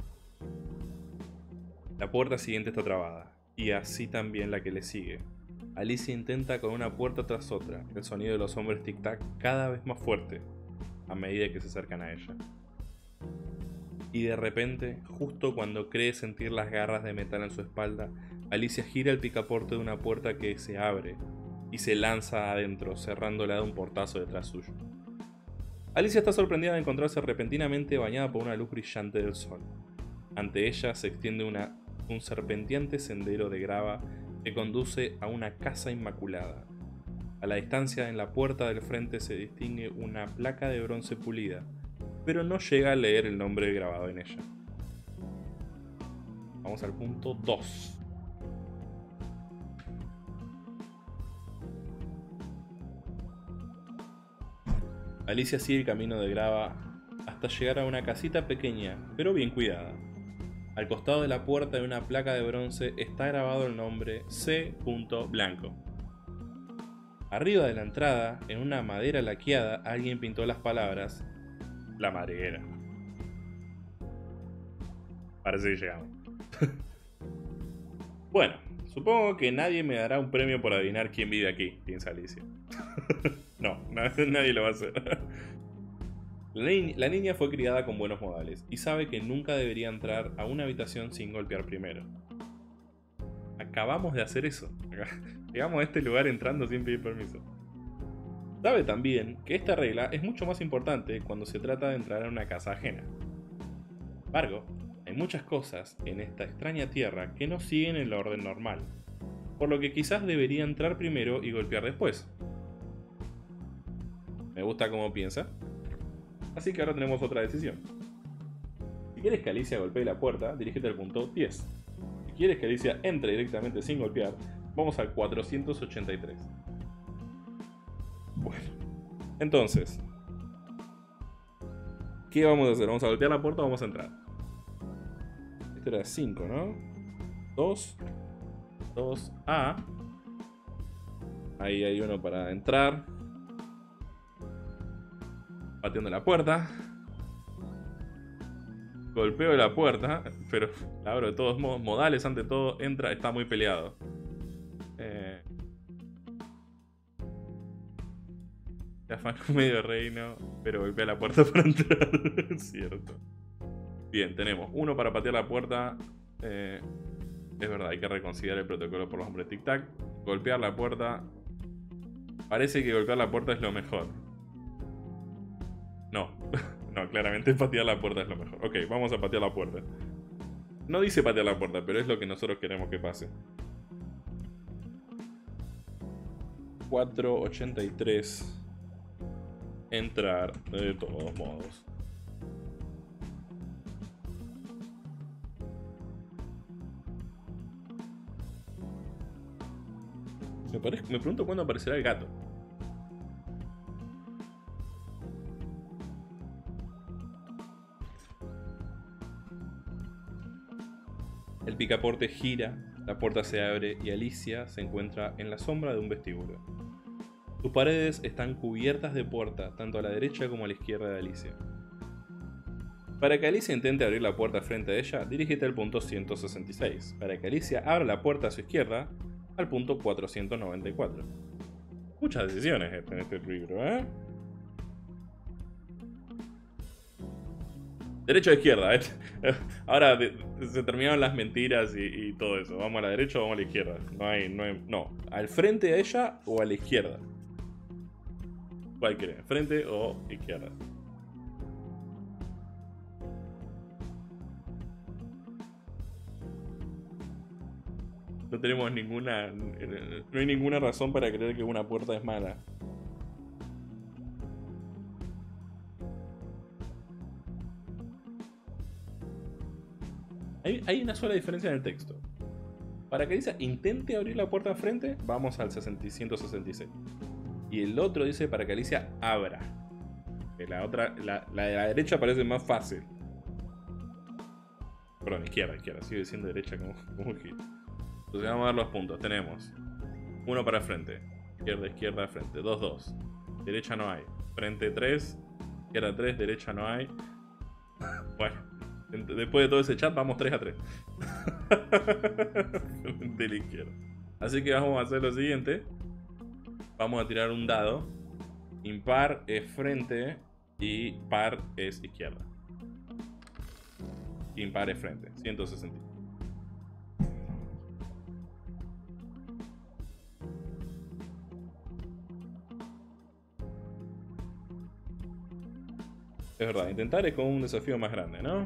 S1: La puerta siguiente está trabada y así también la que le sigue. Alicia intenta con una puerta tras otra, el sonido de los hombres tic-tac cada vez más fuerte a medida que se acercan a ella. Y de repente, justo cuando cree sentir las garras de metal en su espalda, Alicia gira el picaporte de una puerta que se abre y se lanza adentro, cerrándola de un portazo detrás suyo. Alicia está sorprendida de encontrarse repentinamente bañada por una luz brillante del sol. Ante ella se extiende una, un serpenteante sendero de grava que conduce a una casa inmaculada. A la distancia, en la puerta del frente se distingue una placa de bronce pulida, pero no llega a leer el nombre grabado en ella. Vamos al punto dos. Alicia sigue el camino de grava hasta llegar a una casita pequeña, pero bien cuidada. Al costado de la puerta de una placa de bronce está grabado el nombre C. Blanco. Arriba de la entrada, en una madera laqueada, alguien pintó las palabras La Madriguera. Parece que llegamos. Bueno, supongo que nadie me dará un premio por adivinar quién vive aquí, piensa Alicia. No, nadie lo va a hacer. La, ni la niña fue criada con buenos modales y sabe que nunca debería entrar a una habitación sin golpear primero. Acabamos de hacer eso. Llegamos a este lugar entrando sin pedir permiso. Sabe también que esta regla es mucho más importante cuando se trata de entrar a una casa ajena. Sin embargo, hay muchas cosas en esta extraña tierra que no siguen el orden normal, por lo que quizás debería entrar primero y golpear después. Me gusta cómo piensa. Así que ahora tenemos otra decisión. Si quieres que Alicia golpee la puerta, dirígete al punto diez. Si quieres que Alicia entre directamente sin golpear, vamos al cuatrocientos ochenta y tres. Bueno, entonces, ¿qué vamos a hacer? ¿Vamos a golpear la puerta o vamos a entrar? Esto era cinco, ¿no? dos, dos, A. Ahí hay uno para entrar. Pateando la puerta. Golpeo la puerta, pero la abro de todos modos. Modales ante todo, entra, está muy peleado. Eh... Se afanó medio reino, pero golpea la puerta para entrar. Es cierto. Bien, tenemos uno para patear la puerta. Eh, es verdad, hay que reconsiderar el protocolo por los hombres tic-tac. Golpear la puerta. Parece que golpear la puerta es lo mejor. No, no, claramente patear la puerta es lo mejor. Ok, vamos a patear la puerta. No dice patear la puerta, pero es lo que nosotros queremos que pase. cuatro ochenta y tres. Entrar de todos modos. Me, parece, me pregunto cuándo aparecerá el gato. El picaporte gira, la puerta se abre y Alicia se encuentra en la sombra de un vestíbulo. Sus paredes están cubiertas de puerta, tanto a la derecha como a la izquierda de Alicia. Para que Alicia intente abrir la puerta frente a ella, dirígete al punto ciento sesenta y seis. Para que Alicia abra la puerta a su izquierda, al punto cuatrocientos noventa y cuatro. Muchas decisiones en este libro, ¿eh? Derecha o izquierda, ¿eh? Ahora de, de, se terminaron las mentiras y, y todo eso. ¿Vamos a la derecha o vamos a la izquierda? No hay, no hay, no. ¿Al frente a ella o a la izquierda? ¿Cuál quieren? ¿Frente o izquierda? No tenemos ninguna... No hay ninguna razón para creer que una puerta es mala. Hay, hay una sola diferencia en el texto. Para que dice intente abrir la puerta enfrente, vamos al ciento sesenta y seis. Y el otro dice para que Alicia abra. Que la otra, la, la de la derecha parece más fácil. Perdón, izquierda, izquierda. Sigue siendo derecha como, como que. Entonces vamos a ver los puntos. Tenemos uno para frente. Izquierda, izquierda, frente. dos, dos. Derecha no hay. Frente tres. Izquierda tres, derecha no hay. Bueno. Después de todo ese chat, vamos tres a tres. De la izquierda. Así que vamos a hacer lo siguiente. Vamos a tirar un dado. Impar es frente y par es izquierda. Impar es frente. ciento sesenta. Es verdad, intentar es como un desafío más grande, ¿no?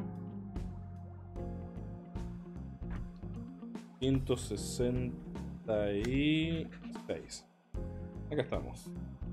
S1: ciento sesenta y seis. Acá estamos.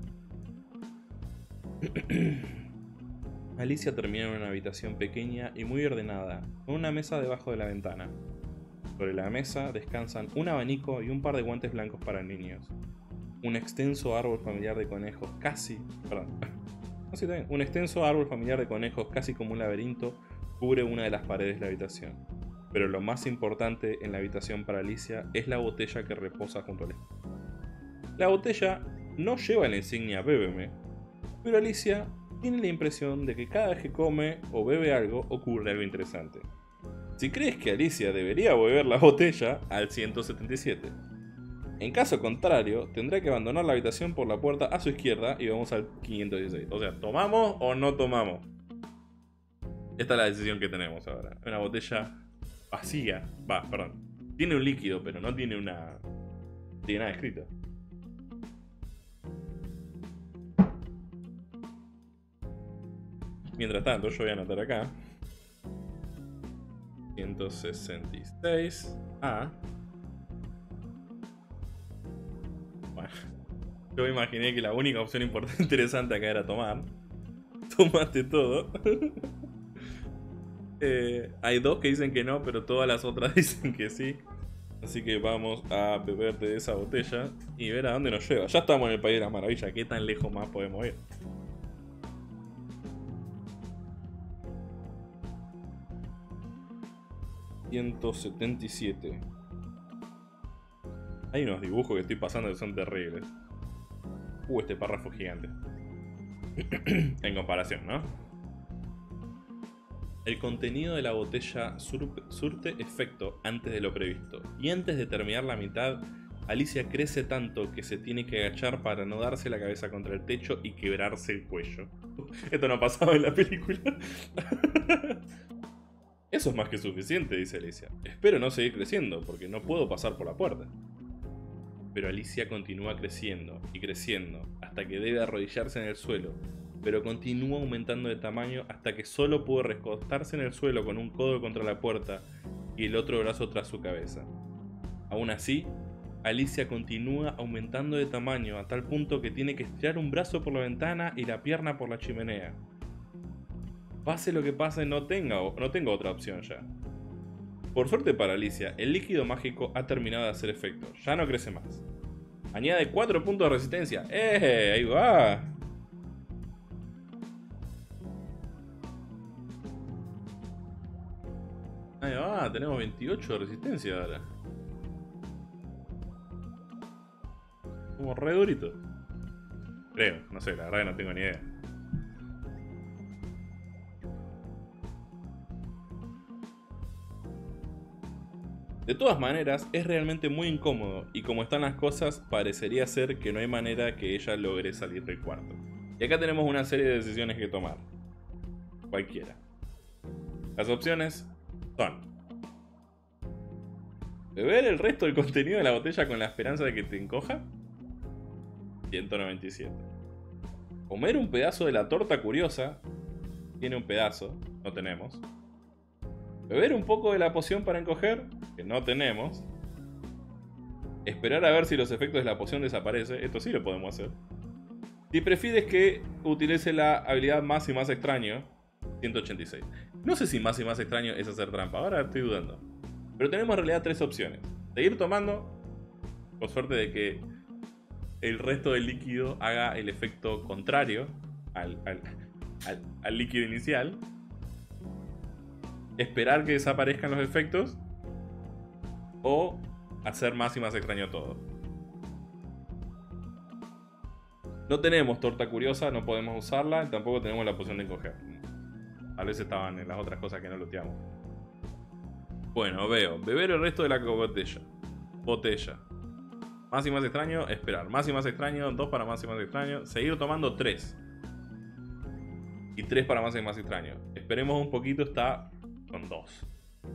S1: Alicia termina en una habitación pequeña y muy ordenada, con una mesa debajo de la ventana. Sobre la mesa descansan un abanico y un par de guantes blancos para niños. Un extenso árbol familiar de conejos casi... Perdón. No, sí, un extenso árbol familiar de conejos casi como un laberinto cubre una de las paredes de la habitación. Pero lo más importante en la habitación para Alicia es la botella que reposa junto al espejo. La botella no lleva la insignia bébeme, pero Alicia tiene la impresión de que cada vez que come o bebe algo ocurre algo interesante. Si crees que Alicia debería beber la botella, al ciento setenta y siete. En caso contrario, tendrá que abandonar la habitación por la puerta a su izquierda y vamos al quinientos dieciséis. O sea, ¿tomamos o no tomamos? Esta es la decisión que tenemos ahora. Una botella vacía. Va, perdón. Tiene un líquido, pero no tiene una... No tiene nada escrito. Mientras tanto, yo voy a anotar acá. ciento sesenta y seis. A. Bueno. Yo me imaginé que la única opción importante interesante acá era tomar. Tomaste todo. eh, hay dos que dicen que no, pero todas las otras dicen que sí. Así que vamos a beber de esa botella y ver a dónde nos lleva. Ya estamos en el País de las Maravillas. ¿Qué tan lejos más podemos ir? ciento setenta y siete. Hay unos dibujos que estoy pasando que son terribles. Uh, este párrafo gigante. En comparación, ¿no? El contenido de la botella sur surte efecto antes de lo previsto. Y antes de terminar la mitad, Alicia crece tanto que se tiene que agachar para no darse la cabeza contra el techo y quebrarse el cuello. Esto no pasaba en la película. Eso es más que suficiente, dice Alicia. Espero no seguir creciendo, porque no puedo pasar por la puerta. Pero Alicia continúa creciendo y creciendo, hasta que debe arrodillarse en el suelo, pero continúa aumentando de tamaño hasta que solo puede recostarse en el suelo con un codo contra la puerta y el otro brazo tras su cabeza. Aún así, Alicia continúa aumentando de tamaño a tal punto que tiene que estirar un brazo por la ventana y la pierna por la chimenea. Pase lo que pase, no, tenga, no tengo otra opción ya. Por suerte para Alicia, el líquido mágico ha terminado de hacer efecto, ya no crece más. Añade cuatro puntos de resistencia. ¡Eh! Ahí va. Ahí va, tenemos veintiocho de resistencia ahora. Como re durito. Creo, no sé, la verdad que no tengo ni idea. De todas maneras, es realmente muy incómodo y como están las cosas, parecería ser que no hay manera que ella logre salir del cuarto. Y acá tenemos una serie de decisiones que tomar. Cualquiera. Las opciones son: beber el resto del contenido de la botella con la esperanza de que te encoja. ciento noventa y siete. Comer un pedazo de la torta curiosa. Tiene un pedazo, no tenemos. Beber un poco de la poción para encoger, que no tenemos. Esperar a ver si los efectos de la poción desaparecen, esto sí lo podemos hacer. Si prefieres que utilice la habilidad más y más extraño, ciento ochenta y seis. No sé si más y más extraño es hacer trampa, ahora estoy dudando. Pero tenemos en realidad tres opciones. Seguir tomando, con suerte de que el resto del líquido haga el efecto contrario al, al, al, al líquido inicial. Esperar que desaparezcan los efectos. O hacer más y más extraño todo. No tenemos torta curiosa, no podemos usarla. Y tampoco tenemos la poción de encoger. Tal vez estaban en las otras cosas que no looteamos. Bueno, veo. Beber el resto de la botella. Botella. Más y más extraño, esperar. Más y más extraño, dos para más y más extraño. Seguir tomando tres. Y tres para más y más extraño. Esperemos un poquito, está con dos.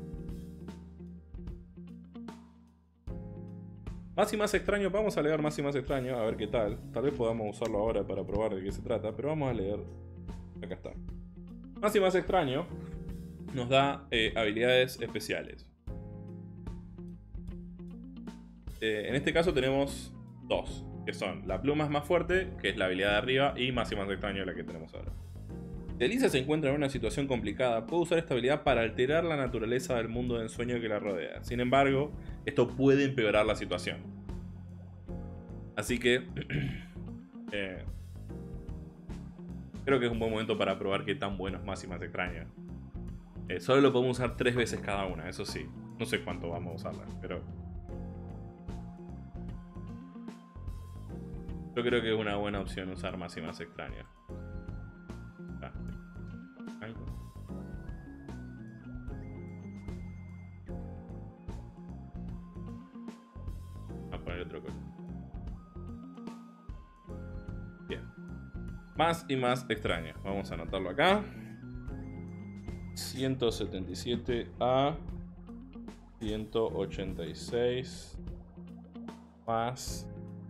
S1: Más y más extraño, vamos a leer más y más extraño, a ver qué tal. Tal vez podamos usarlo ahora para probar de qué se trata, pero vamos a leer. Acá está. Más y más extraño nos da eh, habilidades especiales. Eh, en este caso tenemos dos, que son la pluma es más fuerte, que es la habilidad de arriba, y más y más extraño, la que tenemos ahora. Si Alicia se encuentra en una situación complicada, puede usar esta habilidad para alterar la naturaleza del mundo de ensueño que la rodea. Sin embargo, esto puede empeorar la situación. Así que eh, creo que es un buen momento para probar qué tan bueno es más y más extraño. Eh, solo lo podemos usar tres veces cada una, eso sí. No sé cuánto vamos a usarla, pero yo creo que es una buena opción usar más y más extraño. Ah. Vamos a poner otro color. Bien. Más y más extraño. Vamos a anotarlo acá. ciento setenta y siete a ciento ochenta y seis. Más.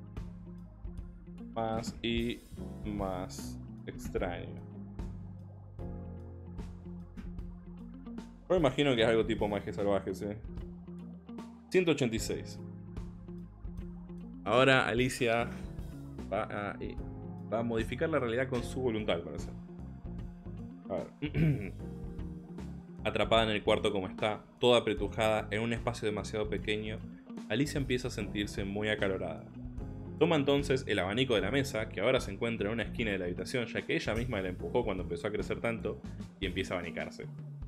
S1: Más y más extraño. Yo imagino que es algo tipo magia salvaje, ¿sí? ciento ochenta y seis. Ahora Alicia va a, va a modificar la realidad con su voluntad, parece. A ver. Atrapada en el cuarto como está, toda apretujada en un espacio demasiado pequeño, Alicia empieza a sentirse muy acalorada. Toma entonces el abanico de la mesa, que ahora se encuentra en una esquina de la habitación, ya que ella misma la empujó cuando empezó a crecer tanto, y empieza a abanicarse.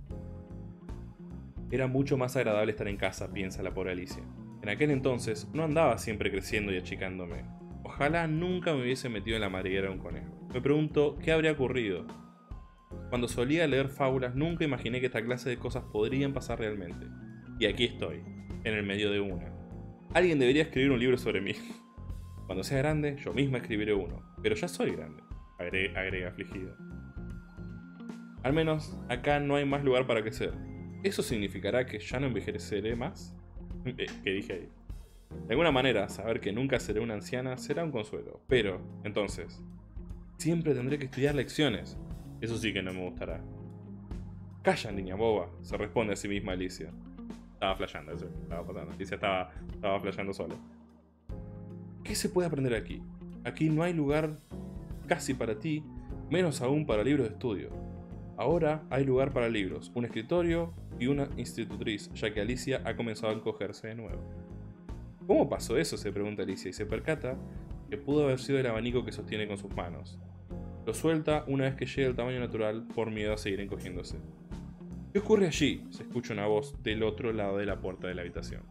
S1: Era mucho más agradable estar en casa, piensa la pobre Alicia. En aquel entonces no andaba siempre creciendo y achicándome. Ojalá nunca me hubiese metido en la madriguera de un conejo. Me pregunto qué habría ocurrido. Cuando solía leer fábulas nunca imaginé que esta clase de cosas podrían pasar realmente. Y aquí estoy, en el medio de una. Alguien debería escribir un libro sobre mí. Cuando sea grande, yo misma escribiré uno. Pero ya soy grande, agrega, agrega afligido. Al menos, acá no hay más lugar para crecer. ¿Eso significará que ya no envejeceré más? Eh, ¿Qué dije ahí? De alguna manera, saber que nunca seré una anciana será un consuelo. Pero, entonces, siempre tendré que estudiar lecciones. Eso sí que no me gustará. Calla, niña boba, se responde a sí misma Alicia. Estaba flasheando, eso estaba pasando. Alicia estaba, estaba flasheando sola. ¿Qué se puede aprender aquí? Aquí no hay lugar casi para ti, menos aún para libros de estudio. Ahora hay lugar para libros, un escritorio y una institutriz, ya que Alicia ha comenzado a encogerse de nuevo. ¿Cómo pasó eso?, se pregunta Alicia y se percata que pudo haber sido el abanico que sostiene con sus manos. Lo suelta una vez que llega al tamaño natural por miedo a seguir encogiéndose. ¿Qué ocurre allí?, se escucha una voz del otro lado de la puerta de la habitación.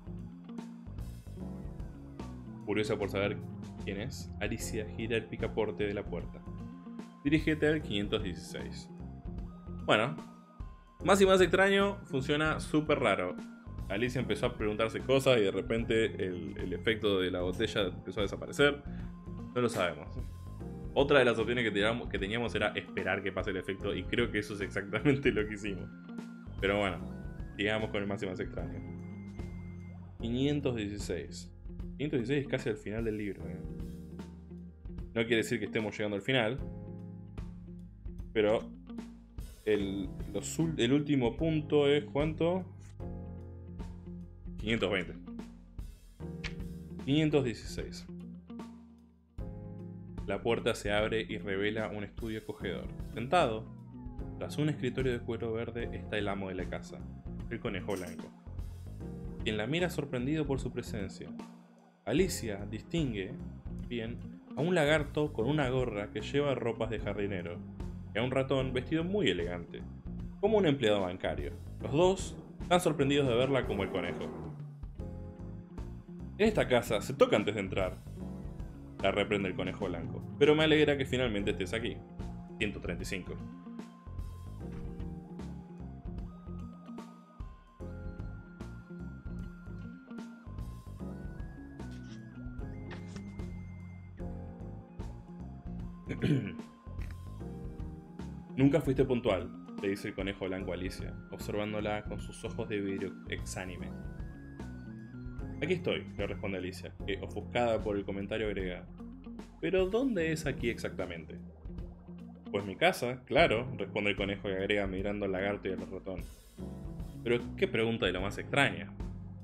S1: Curiosa por saber quién es, Alicia gira el picaporte de la puerta. Dirígete al quinientos dieciséis. Bueno, más y más extraño, funciona súper raro. Alicia empezó a preguntarse cosas y de repente el, el efecto de la botella empezó a desaparecer. No lo sabemos. Otra de las opciones que teníamos, que teníamos era esperar que pase el efecto, y creo que eso es exactamente lo que hicimos. Pero bueno, sigamos con el más y más extraño. quinientos dieciséis. quinientos dieciséis es casi al final del libro, ¿eh? No quiere decir que estemos llegando al final, pero el, los, el último punto es ¿cuánto? quinientos veinte. quinientos dieciséis. La puerta se abre y revela un estudio acogedor. Sentado, tras un escritorio de cuero verde, está el amo de la casa, el conejo blanco, quien la mira sorprendido por su presencia. Alicia distingue bien a un lagarto con una gorra que lleva ropas de jardinero y a un ratón vestido muy elegante, como un empleado bancario. Los dos están sorprendidos de verla como el conejo. En esta casa se toca antes de entrar, la reprende el conejo blanco, pero me alegra que finalmente estés aquí. ciento treinta y cinco. Nunca fuiste puntual, le dice el conejo blanco a Alicia, observándola con sus ojos de vidrio exánime. Aquí estoy, le responde Alicia, que ofuscada por el comentario agrega. ¿Pero dónde es aquí exactamente? Pues mi casa, claro, responde el conejo y agrega mirando al lagarto y al ratón. Pero qué pregunta de lo más extraña.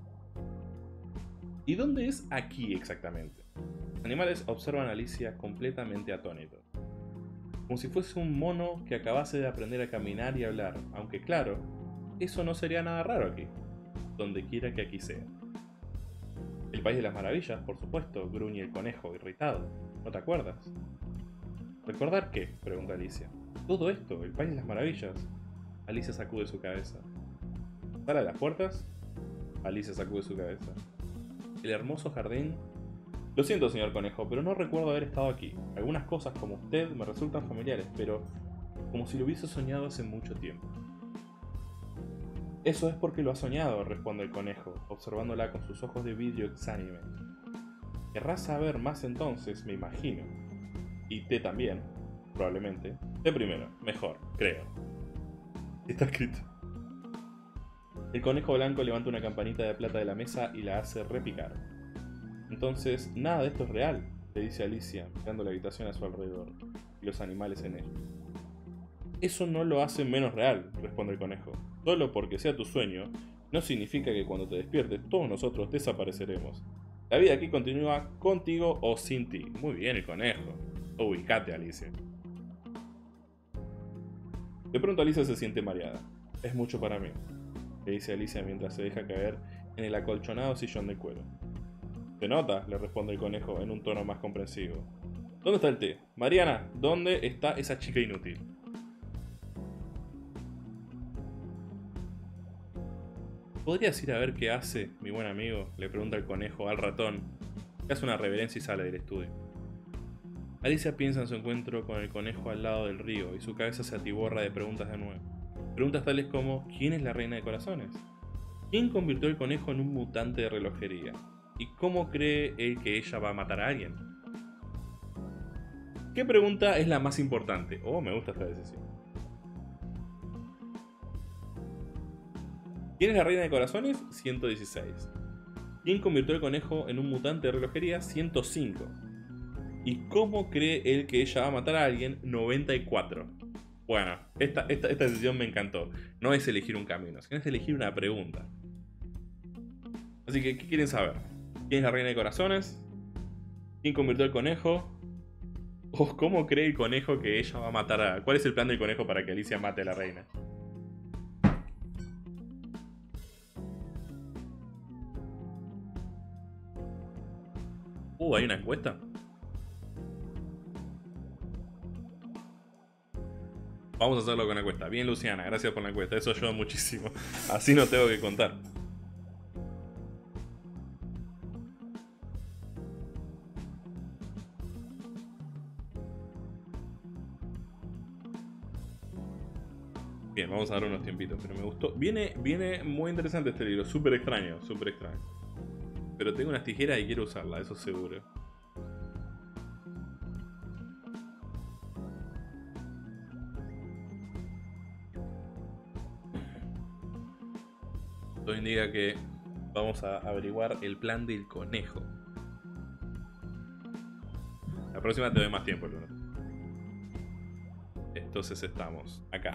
S1: ¿Y dónde es aquí exactamente? Los animales observan a Alicia completamente atónitos, como si fuese un mono que acabase de aprender a caminar y hablar, aunque claro, eso no sería nada raro aquí, donde quiera que aquí sea. El País de las Maravillas, por supuesto, gruñe el conejo, irritado. ¿No te acuerdas? ¿Recordar qué?, pregunta Alicia. ¿Todo esto? ¿El País de las Maravillas? Alicia sacude su cabeza. ¿Sale a las puertas? Alicia sacude su cabeza. ¿El hermoso jardín? Lo siento, señor conejo, pero no recuerdo haber estado aquí. Algunas cosas como usted me resultan familiares, pero como si lo hubiese soñado hace mucho tiempo. Eso es porque lo ha soñado, responde el conejo, observándola con sus ojos de vidrio exánime. Querrás saber más entonces, me imagino. Y té también, probablemente. Té primero, mejor, creo. Está escrito. El conejo blanco levanta una campanita de plata de la mesa y la hace repicar. Entonces, nada de esto es real, le dice Alicia, mirando la habitación a su alrededor, y los animales en ella. Eso no lo hace menos real, responde el conejo. Solo porque sea tu sueño, no significa que cuando te despiertes todos nosotros desapareceremos. La vida aquí continúa contigo o sin ti. Muy bien el conejo. Ubicate, Alicia. De pronto Alicia se siente mareada. Es mucho para mí, le dice Alicia mientras se deja caer en el acolchonado sillón de cuero. ¿Se nota?, le responde el conejo en un tono más comprensivo. ¿Dónde está el té? Mariana, ¿dónde está esa chica inútil? ¿Podrías ir a ver qué hace, mi buen amigo?, le pregunta el conejo al ratón, que hace una reverencia y sale del estudio. Alicia piensa en su encuentro con el conejo al lado del río y su cabeza se atiborra de preguntas de nuevo. Preguntas tales como ¿quién es la reina de corazones? ¿Quién convirtió al conejo en un mutante de relojería? ¿Y cómo cree él que ella va a matar a alguien? ¿Qué pregunta es la más importante? Oh, me gusta esta decisión. ¿Quién es la reina de corazones? ciento dieciséis. ¿Quién convirtió el conejo en un mutante de relojería? ciento cinco. ¿Y cómo cree él que ella va a matar a alguien? noventa y cuatro. Bueno, esta, esta, esta decisión me encantó. No es elegir un camino, sino es elegir una pregunta. Así que, ¿qué quieren saber? ¿Quién es la reina de corazones? ¿Quién convirtió el conejo? ¿O cómo cree el conejo que ella va a matar a... ¿Cuál es el plan del conejo para que Alicia mate a la reina? Uh, ¿hay una encuesta? Vamos a hacerlo con la encuesta. Bien, Luciana, gracias por la encuesta. Eso ayuda muchísimo. Así no tengo que contar. Bien, vamos a dar unos tiempitos, pero me gustó. Viene, viene muy interesante este libro, súper extraño, súper extraño. Pero tengo unas tijeras y quiero usarla, eso seguro. Esto indica que vamos a averiguar el plan del conejo. La próxima te doy más tiempo, Luna. Entonces estamos acá.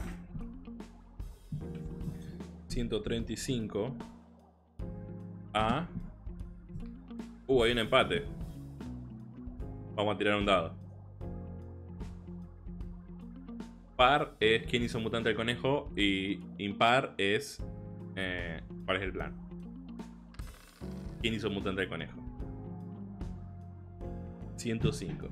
S1: ciento treinta y cinco a... Uh, hay un empate. Vamos a tirar un dado. Par es quién hizo mutante al conejo y impar es eh, cuál es el plan. ¿Quién hizo mutante al conejo? ciento cinco.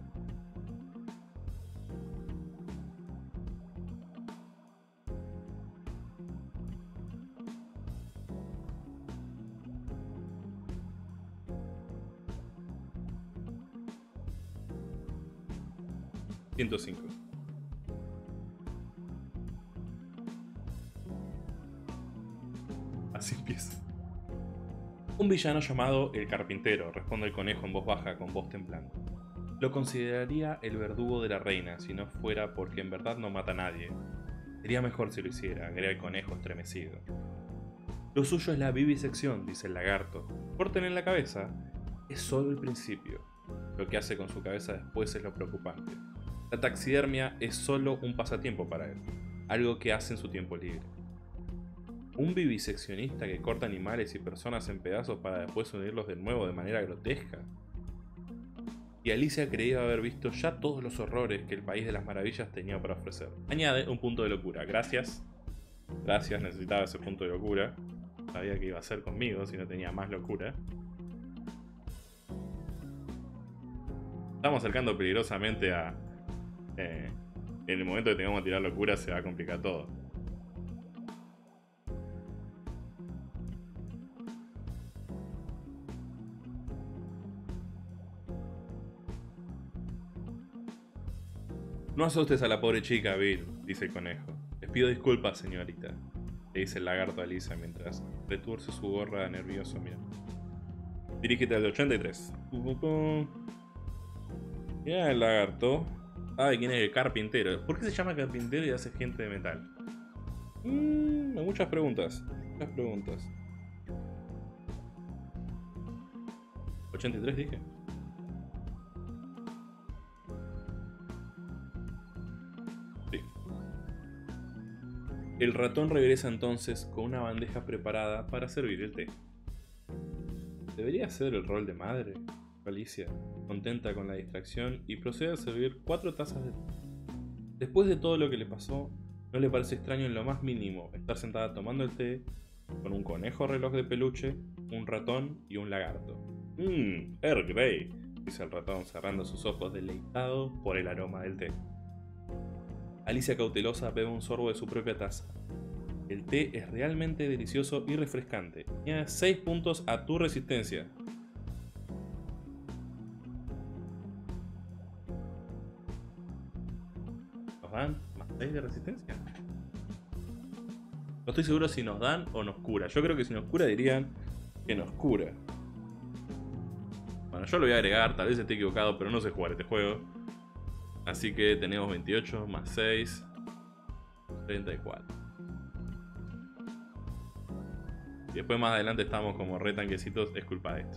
S1: ciento cinco. Así empieza. Un villano llamado el carpintero, responde el conejo en voz baja con voz temblando. Lo consideraría el verdugo de la reina si no fuera porque en verdad no mata a nadie. Sería mejor si lo hiciera, agrega el conejo estremecido. Lo suyo es la vivisección, dice el lagarto. Corten en la cabeza. Es solo el principio. Lo que hace con su cabeza después es lo preocupante. La taxidermia es solo un pasatiempo para él, algo que hace en su tiempo libre. Un viviseccionista que corta animales y personas en pedazos para después unirlos de nuevo de manera grotesca. Y Alicia creía haber visto ya todos los horrores que el País de las Maravillas tenía para ofrecer. Añade un punto de locura. Gracias. Gracias, necesitaba ese punto de locura. Sabía que iba a ser conmigo si no tenía más locura. Estamos acercando peligrosamente a... Eh, en el momento que tengamos que tirar locura se va a complicar todo. No asustes a la pobre chica, Bill, dice el conejo. Les pido disculpas, señorita, le dice el lagarto a Alicia mientras retuerce su gorra nervioso. Mira. Dirígete al ochenta y tres. Mira el lagarto. Ay, ¿quién es el carpintero? ¿Por qué se llama carpintero y hace gente de metal? Mm, muchas preguntas. Muchas preguntas. ochenta y tres dije. Sí. El ratón regresa entonces con una bandeja preparada para servir el té. ¿Debería ser el rol de madre? Alicia, contenta con la distracción, y procede a servir cuatro tazas de té. Después de todo lo que le pasó, no le parece extraño en lo más mínimo estar sentada tomando el té con un conejo reloj de peluche, un ratón y un lagarto. Mmm, Earl Grey, dice el ratón cerrando sus ojos deleitado por el aroma del té. Alicia cautelosa bebe un sorbo de su propia taza. El té es realmente delicioso y refrescante. Añade seis puntos a tu resistencia. ¿Nos dan más seis de resistencia? No estoy seguro si nos dan o nos cura. Yo creo que si nos cura dirían que nos cura. Bueno, yo lo voy a agregar, tal vez esté equivocado, pero no sé jugar este juego. Así que tenemos veintiocho más seis, treinta y cuatro. Y después más adelante estamos como re tanquecitos, es culpa de esto.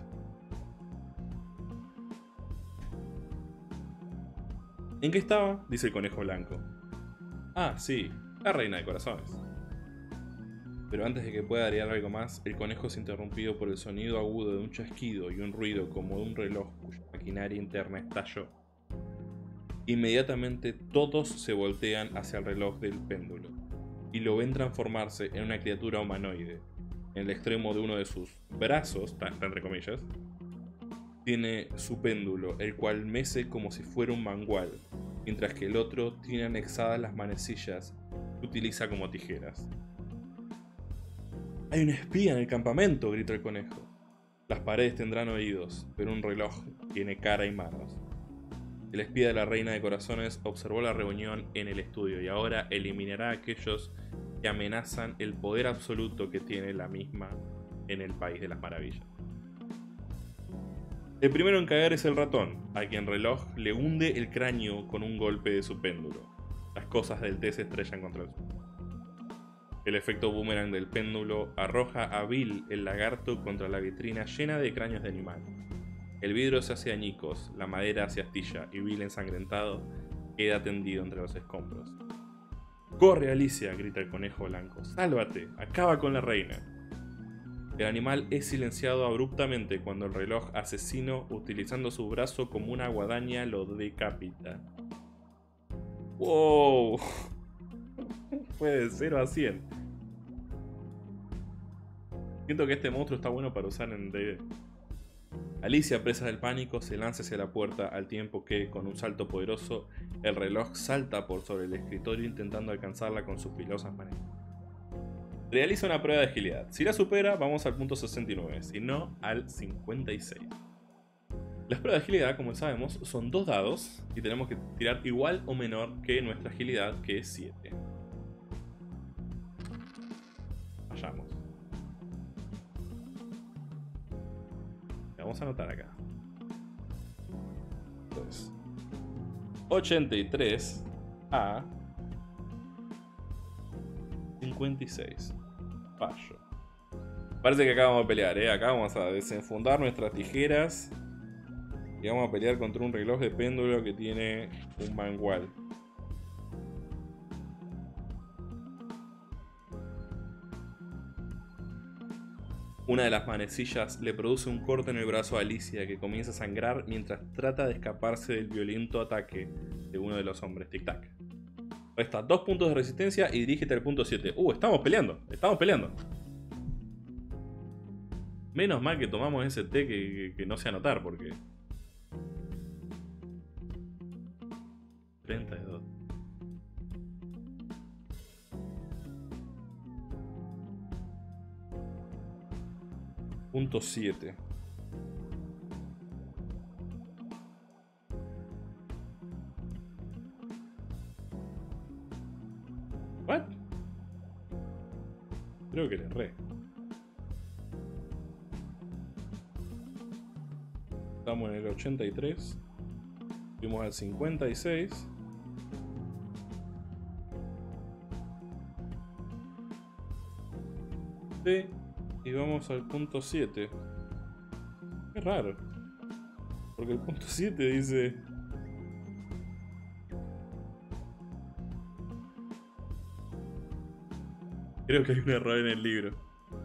S1: ¿En qué estaba? Dice el conejo blanco. Ah, sí, la reina de corazones. Pero antes de que pueda agregar algo más, el conejo es interrumpido por el sonido agudo de un chasquido y un ruido como de un reloj cuya maquinaria interna estalló. Inmediatamente todos se voltean hacia el reloj del péndulo y lo ven transformarse en una criatura humanoide. En el extremo de uno de sus brazos, entre comillas, tiene su péndulo, el cual mece como si fuera un mangual, mientras que el otro tiene anexadas las manecillas que utiliza como tijeras. ¡Hay un espía en el campamento!, grita el conejo. Las paredes tendrán oídos, pero un reloj tiene cara y manos. El espía de la reina de corazones observó la reunión en el estudio y ahora eliminará a aquellos que amenazan el poder absoluto que tiene la misma en el país de las maravillas. El primero en caer es el ratón, a quien reloj le hunde el cráneo con un golpe de su péndulo. Las cosas del té se estrellan contra el suelo. El efecto boomerang del péndulo arroja a Bill el lagarto contra la vitrina llena de cráneos de animales. El vidrio se hace añicos, la madera se astilla y Bill, ensangrentado, queda tendido entre los escombros. ¡Corre, Alicia!, grita el conejo blanco. ¡Sálvate! ¡Acaba con la reina! El animal es silenciado abruptamente cuando el reloj asesino, utilizando su brazo como una guadaña, lo decapita. ¡Wow! Fue de cero a cien. Siento que este monstruo está bueno para usar en D and D. Alicia, presa del pánico, se lanza hacia la puerta al tiempo que, con un salto poderoso, el reloj salta por sobre el escritorio intentando alcanzarla con sus filosas manos. Realiza una prueba de agilidad. Si la supera, vamos al punto sesenta y nueve, si no, al cincuenta y seis. Las pruebas de agilidad, como sabemos, son dos dados y tenemos que tirar igual o menor que nuestra agilidad, que es siete. Vayamos. Vamos a anotar acá. Entonces, ochenta y tres a cincuenta y seis. Fallo. Parece que acá vamos a pelear, ¿eh? Acá vamos a desenfundar nuestras tijeras y vamos a pelear contra un reloj de péndulo que tiene un mangual. Una de las manecillas le produce un corte en el brazo a Alicia, que comienza a sangrar mientras trata de escaparse del violento ataque de uno de los hombres. Tic-tac. Resta dos puntos de resistencia y dirígete al punto siete. Uh, estamos peleando, estamos peleando. Menos mal que tomamos ese té que, que, que no sé anotar, porque... treinta y dos. Punto siete. ¿What? Creo que le erré. Estamos en el ochenta y tres. Fuimos al cincuenta y seis. Sí. Y vamos al punto siete. Qué raro. Porque el punto siete dice... Creo que hay un error en el libro.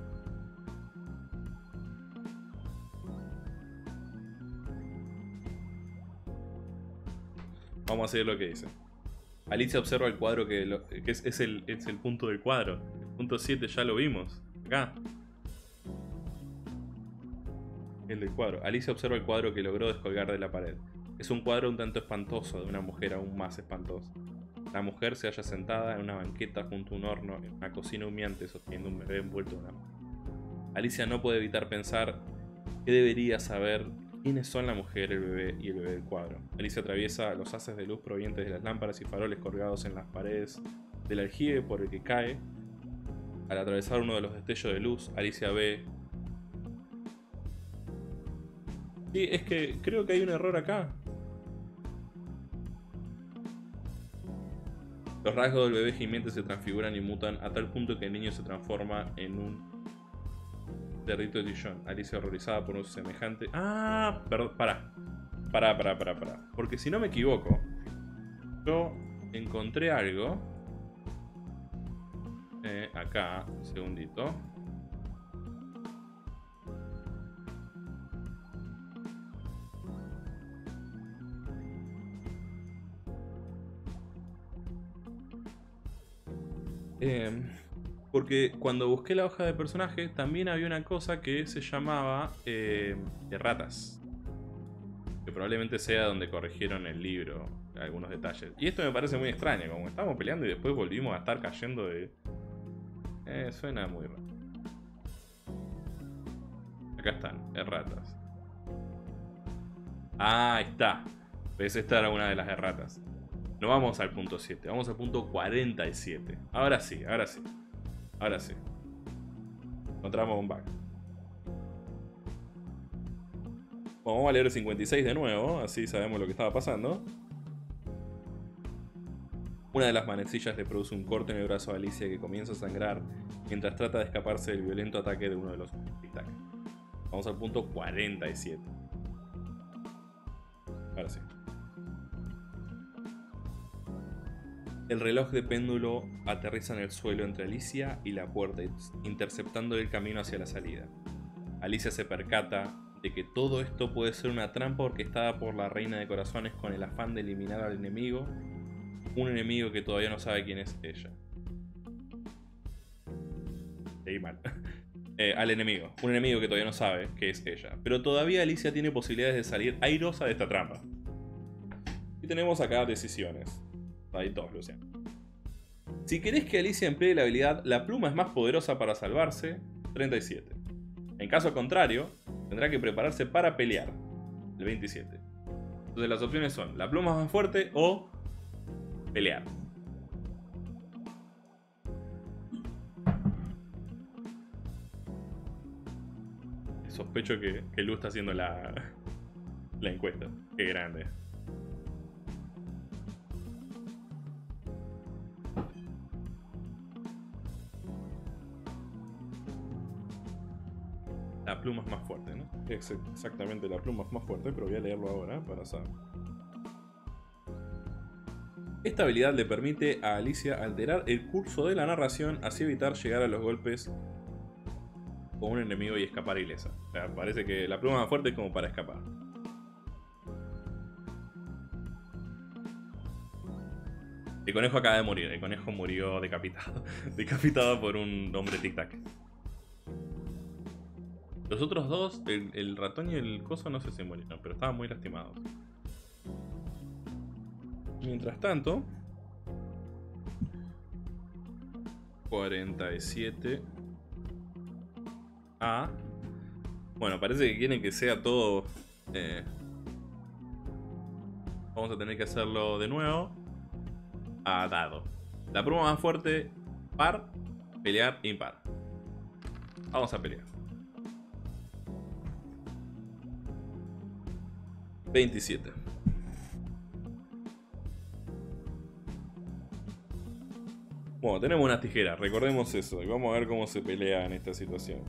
S1: Vamos a hacer lo que dice. Alicia observa el cuadro que, lo, que es, es, el, es el punto del cuadro. El punto siete ya lo vimos. Acá. El del cuadro. Alicia observa el cuadro que logró descolgar de la pared. Es un cuadro un tanto espantoso de una mujer aún más espantosa. La mujer se halla sentada en una banqueta junto a un horno en una cocina humeante sosteniendo un bebé envuelto en una mano. Alicia no puede evitar pensar que debería saber quiénes son la mujer, el bebé y el bebé del cuadro. Alicia atraviesa los haces de luz provenientes de las lámparas y faroles colgados en las paredes del aljibe por el que cae. Al atravesar uno de los destellos de luz, Alicia ve Sí, es que creo que hay un error acá. Los rasgos del bebé gimiente se transfiguran y mutan a tal punto que el niño se transforma en un cerdito de Dijon. Alicia horrorizada por un semejante... Ah, perdón, pará. Pará, pará, pará, pará. Porque si no me equivoco, yo encontré algo. Eh, acá, un segundito. Eh, porque cuando busqué la hoja de personaje también había una cosa que se llamaba eh, erratas, que probablemente sea donde corrigieron el libro algunos detalles. Y esto me parece muy extraño, como estábamos peleando y después volvimos a estar cayendo de... Eh, suena muy raro. Acá están, erratas. Ah, ahí está. ¿Ves? Esta era una de las erratas. No vamos al punto siete, vamos al punto cuarenta y siete. Ahora sí, ahora sí. Ahora sí. Encontramos un bug. Bueno, vamos a leer el cincuenta y seis de nuevo, así sabemos lo que estaba pasando. Una de las manecillas le produce un corte en el brazo a Alicia que comienza a sangrar mientras trata de escaparse del violento ataque de uno de los tic-tac. Vamos al punto cuarenta y siete. Ahora sí. El reloj de péndulo aterriza en el suelo entre Alicia y la puerta, interceptando el camino hacia la salida. Alicia se percata de que todo esto puede ser una trampa orquestada por la Reina de Corazones con el afán de eliminar al enemigo, un enemigo que todavía no sabe quién es ella. Leí mal. Eh, al enemigo, un enemigo que todavía no sabe que es ella. Pero todavía Alicia tiene posibilidades de salir airosa de esta trampa. Y tenemos acá decisiones. Ahí todos, Luciano. Si querés que Alicia emplee la habilidad La pluma es más poderosa para salvarse, treinta y siete. En caso contrario, tendrá que prepararse para pelear, el veintisiete. Entonces las opciones son La pluma es más fuerte o pelear. Sospecho que, que Lu está haciendo la, la encuesta. Qué grande. La pluma es más fuerte, ¿no? Exactamente, la pluma es más fuerte, pero voy a leerlo ahora para saber. Esta habilidad le permite a Alicia alterar el curso de la narración, así evitar llegar a los golpes con un enemigo y escapar ilesa. O sea, parece que la pluma es más fuerte como para escapar. El conejo acaba de morir, el conejo murió decapitado. Decapitado por un hombre tic-tac. Los otros dos, el, el ratón y el coso, no sé si murieron, pero estaban muy lastimados. Mientras tanto, cuarenta y siete A. Bueno, parece que quieren que sea todo... Eh, vamos a tener que hacerlo de nuevo. A dado. La prueba más fuerte, par, pelear, impar. Vamos a pelear. veintisiete. Bueno, tenemos unas tijeras, recordemos eso. Y vamos a ver cómo se pelea en esta situación.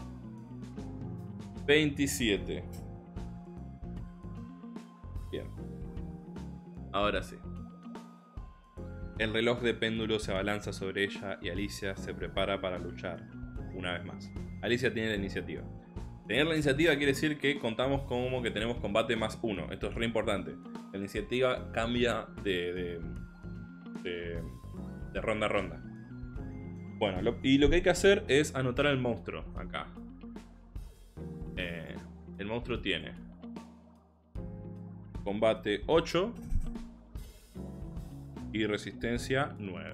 S1: veintisiete. Bien. Ahora sí. El reloj de péndulo se abalanza sobre ella y Alicia se prepara para luchar una vez más. Alicia tiene la iniciativa. Tener la iniciativa quiere decir que contamos como que tenemos combate más uno. Esto es re importante. La iniciativa cambia de, de, de, de ronda a ronda. Bueno, lo, y lo que hay que hacer es anotar al monstruo acá. Eh, el monstruo tiene combate ocho y resistencia nueve.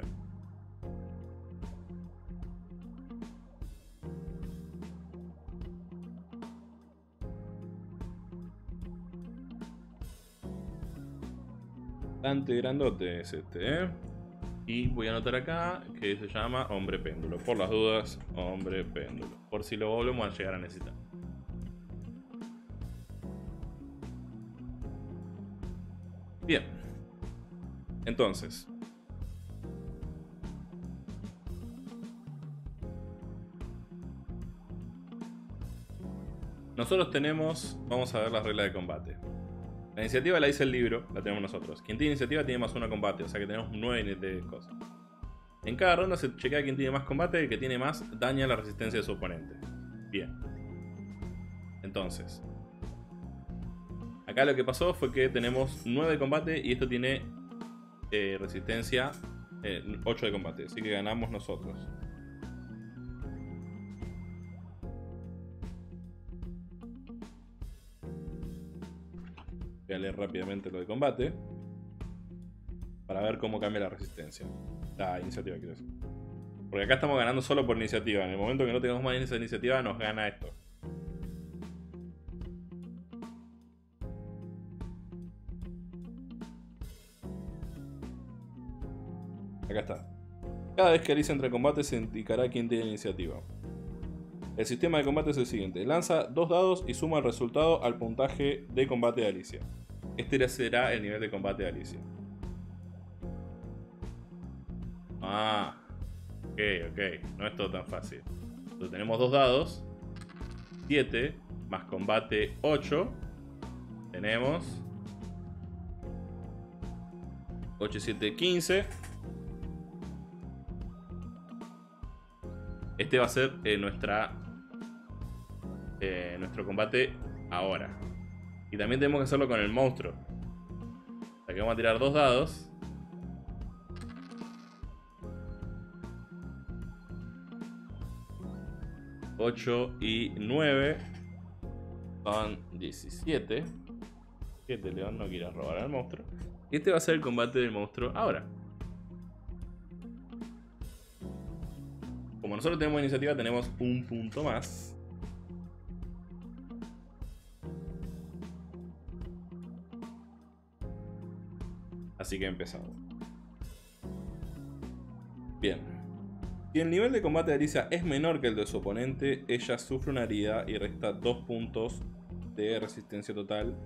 S1: Bastante grandote es este, ¿eh? Y voy a anotar acá que se llama hombre péndulo. Por las dudas, hombre péndulo. Por si lo volvemos a llegar a necesitar. Bien. Entonces. Nosotros tenemos... Vamos a ver las reglas de combate. La iniciativa la dice el libro, la tenemos nosotros. Quien tiene iniciativa tiene más uno combate, o sea que tenemos nueve de cosas. En cada ronda se chequea quién tiene más combate y el que tiene más daña la resistencia de su oponente. Bien. Entonces. Acá lo que pasó fue que tenemos nueve de combate y esto tiene eh, resistencia eh, ocho de combate. Así que ganamos nosotros. Voy a leer rápidamente lo de combate para ver cómo cambia la resistencia. La iniciativa, quiero decir. Porque acá estamos ganando solo por iniciativa. En el momento que no tengamos más esa iniciativa, nos gana esto. Acá está. Cada vez que Alicia entra en combate, se indicará quién tiene iniciativa. El sistema de combate es el siguiente. Lanza dos dados y suma el resultado al puntaje de combate de Alicia. Este será el nivel de combate de Alicia. Ah, ok, ok. No es todo tan fácil. Entonces tenemos dos dados. siete más combate ocho. Tenemos ocho y siete, quince. Este va a ser eh, nuestra eh, nuestro combate ahora. Y también tenemos que hacerlo con el monstruo. O sea que vamos a tirar dos dados. ocho y nueve son diecisiete. siete, León, no quieras robar al monstruo. Y este va a ser el combate del monstruo ahora. Como nosotros tenemos iniciativa, tenemos un punto más. Así que empezamos. Bien. Si el nivel de combate de Alicia es menor que el de su oponente, ella sufre una herida y resta dos puntos de resistencia total.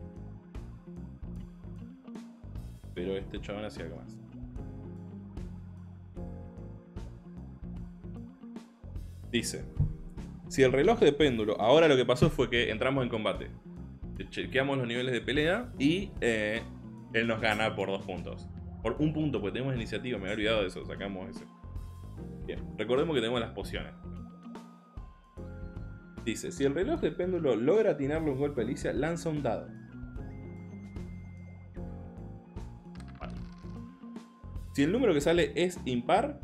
S1: Pero este chabón hacía algo más. Dice, si el reloj de péndulo, ahora lo que pasó fue que entramos en combate. Chequeamos los niveles de pelea y eh, él nos gana por dos puntos. Por un punto, porque tenemos iniciativa, me había olvidado de eso, sacamos ese. Bien, recordemos que tenemos las pociones. Dice, si el reloj de péndulo logra atinarle un golpe a Alicia, lanza un dado. Vale. Si el número que sale es impar,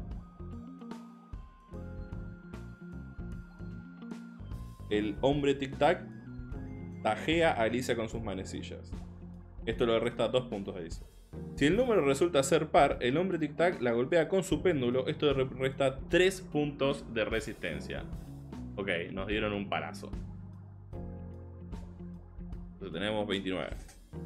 S1: el hombre tic-tac tajea a Alicia con sus manecillas. Esto le resta dos puntos a Alicia. Si el número resulta ser par, el hombre tic-tac la golpea con su péndulo. Esto le resta tres puntos de resistencia. Ok, nos dieron un parazo. Entonces tenemos veintinueve.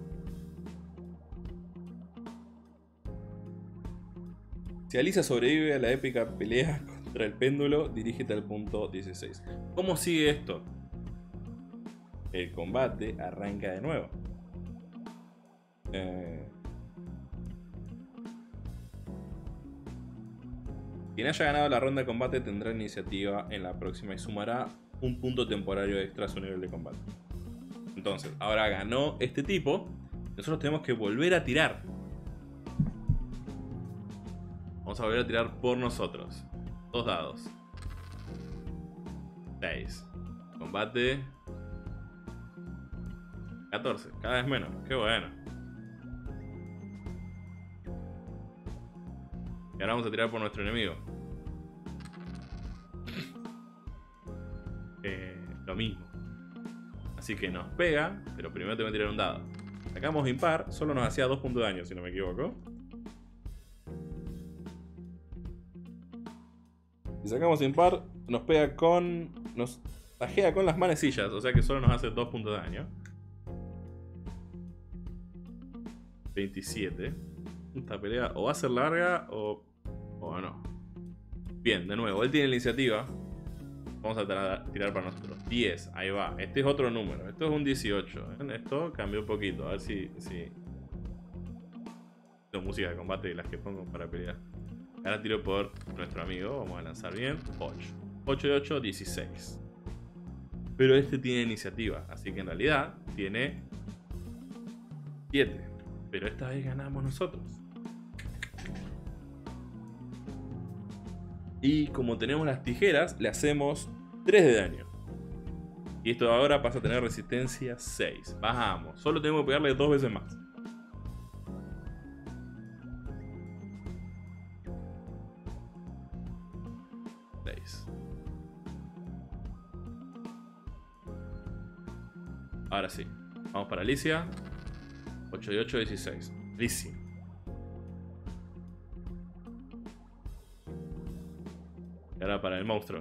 S1: Si Alicia sobrevive a la épica pelea contra el péndulo, dirígete al punto dieciséis. ¿Cómo sigue esto? El combate arranca de nuevo. Eh... Quien haya ganado la ronda de combate tendrá iniciativa en la próxima y sumará un punto temporario extra a su nivel de combate. Entonces, ahora ganó este tipo. Nosotros tenemos que volver a tirar. Vamos a volver a tirar por nosotros. Dos dados. seis. Combate. catorce. Cada vez menos. Qué bueno. Y ahora vamos a tirar por nuestro enemigo. Eh, lo mismo. Así que nos pega, pero primero tengo que tirar un dado. Sacamos impar, solo nos hacía dos puntos de daño, si no me equivoco. Si sacamos impar, nos pega con... nos tajea con las manecillas, o sea que solo nos hace dos puntos de daño. veintisiete. Esta pelea o va a ser larga o... o no. Bien, de nuevo, él tiene la iniciativa. Vamos a tirar para nosotros. diez, ahí va. Este es otro número. Esto es un dieciocho. ¿eh? Esto cambió un poquito. A ver si... si... Son músicas de combate de las que pongo para pelear. Ahora tiro por nuestro amigo. Vamos a lanzar bien. ocho. ocho de ocho, dieciséis. Pero este tiene iniciativa. Así que en realidad tiene siete. Pero esta vez ganamos nosotros. Y como tenemos las tijeras, le hacemos tres de daño. Y esto ahora pasa a tener resistencia seis. Bajamos. Solo tenemos que pegarle dos veces más. seis. Ahora sí. Vamos para Alicia. ocho de ocho, dieciséis. Alicia. Y ahora para el monstruo.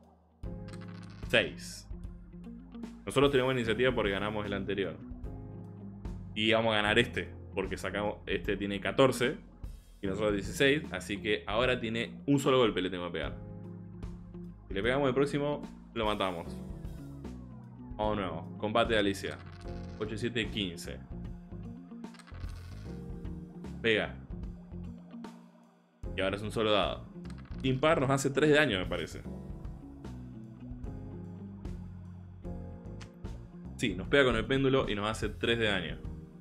S1: seis. Nosotros tenemos iniciativa porque ganamos el anterior. Y vamos a ganar este. Porque sacamos. Este tiene catorce. Y nosotros dieciséis. Así que ahora tiene un solo golpe le tengo que pegar. Si le pegamos el próximo, lo matamos. Vamos de nuevo. Combate de Alicia. ocho, siete, quince. Pega. Y ahora es un solo dado. Impar nos hace tres de daño, me parece. Sí, nos pega con el péndulo y nos hace tres de daño.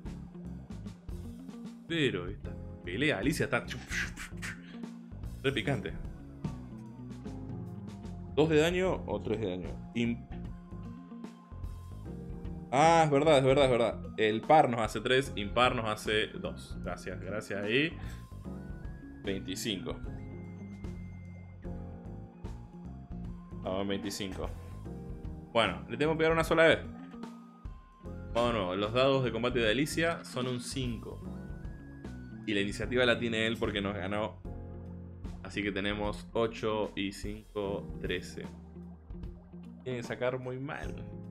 S1: Pero esta pelea, Alicia está re picante. ¿dos de daño o tres de daño? Imp ah, es verdad, es verdad, es verdad. El par nos hace tres, impar nos hace dos. Gracias, gracias ahí. veinticinco. Vamos, veinticinco. Bueno, le tengo que pegar una sola vez. Vamos de nuevo. Los dados de combate de Alicia son un cinco. Y la iniciativa la tiene él porque nos ganó. Así que tenemos ocho y cinco, trece. Tiene que sacar muy mal.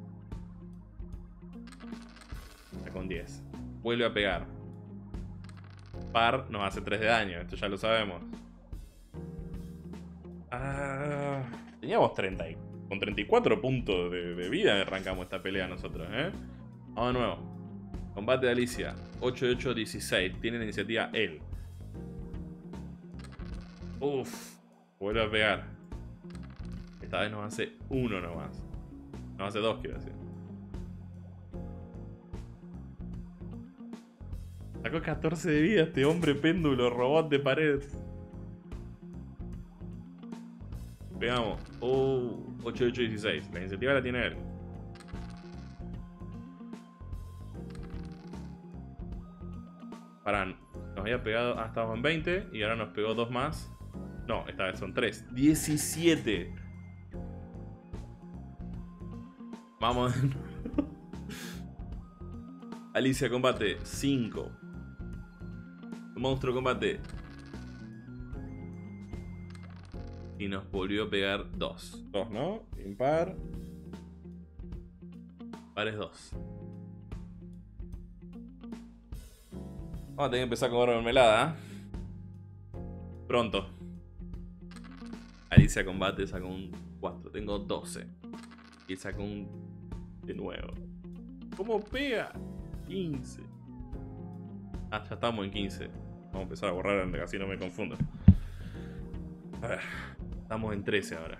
S1: Está con diez. Vuelve a pegar. Par nos hace tres de daño. Esto ya lo sabemos. Ah, teníamos treinta. Con treinta y cuatro puntos de, de vida arrancamos esta pelea nosotros, ¿eh? Vamos de nuevo. Combate de Alicia. ocho de ocho, dieciséis. Tiene la iniciativa él. Uff. Vuelve a pegar. Esta vez nos hace uno nomás. Nos hace dos, quiero decir. Sacó catorce de vida este hombre péndulo, robot de pared. Pegamos. Oh, ocho de ocho, dieciséis. La iniciativa la tiene él. Pará, nos había pegado. Ah, estábamos en veinte. Y ahora nos pegó dos más. No, esta vez son tres. diecisiete. Vamos. Alicia combate. cinco. Monstruo combate. Y nos volvió a pegar dos. dos, ¿no? Impar. Par es dos. Vamos a tener que empezar a comer mermelada, ¿eh? Pronto. Alicia combate, sacó un cuatro. Tengo doce. Y sacó un de nuevo. ¿Cómo pega? quince. Ah, ya estamos en quince. Vamos a empezar a borrar, así no me confundo. A ver, estamos en trece ahora.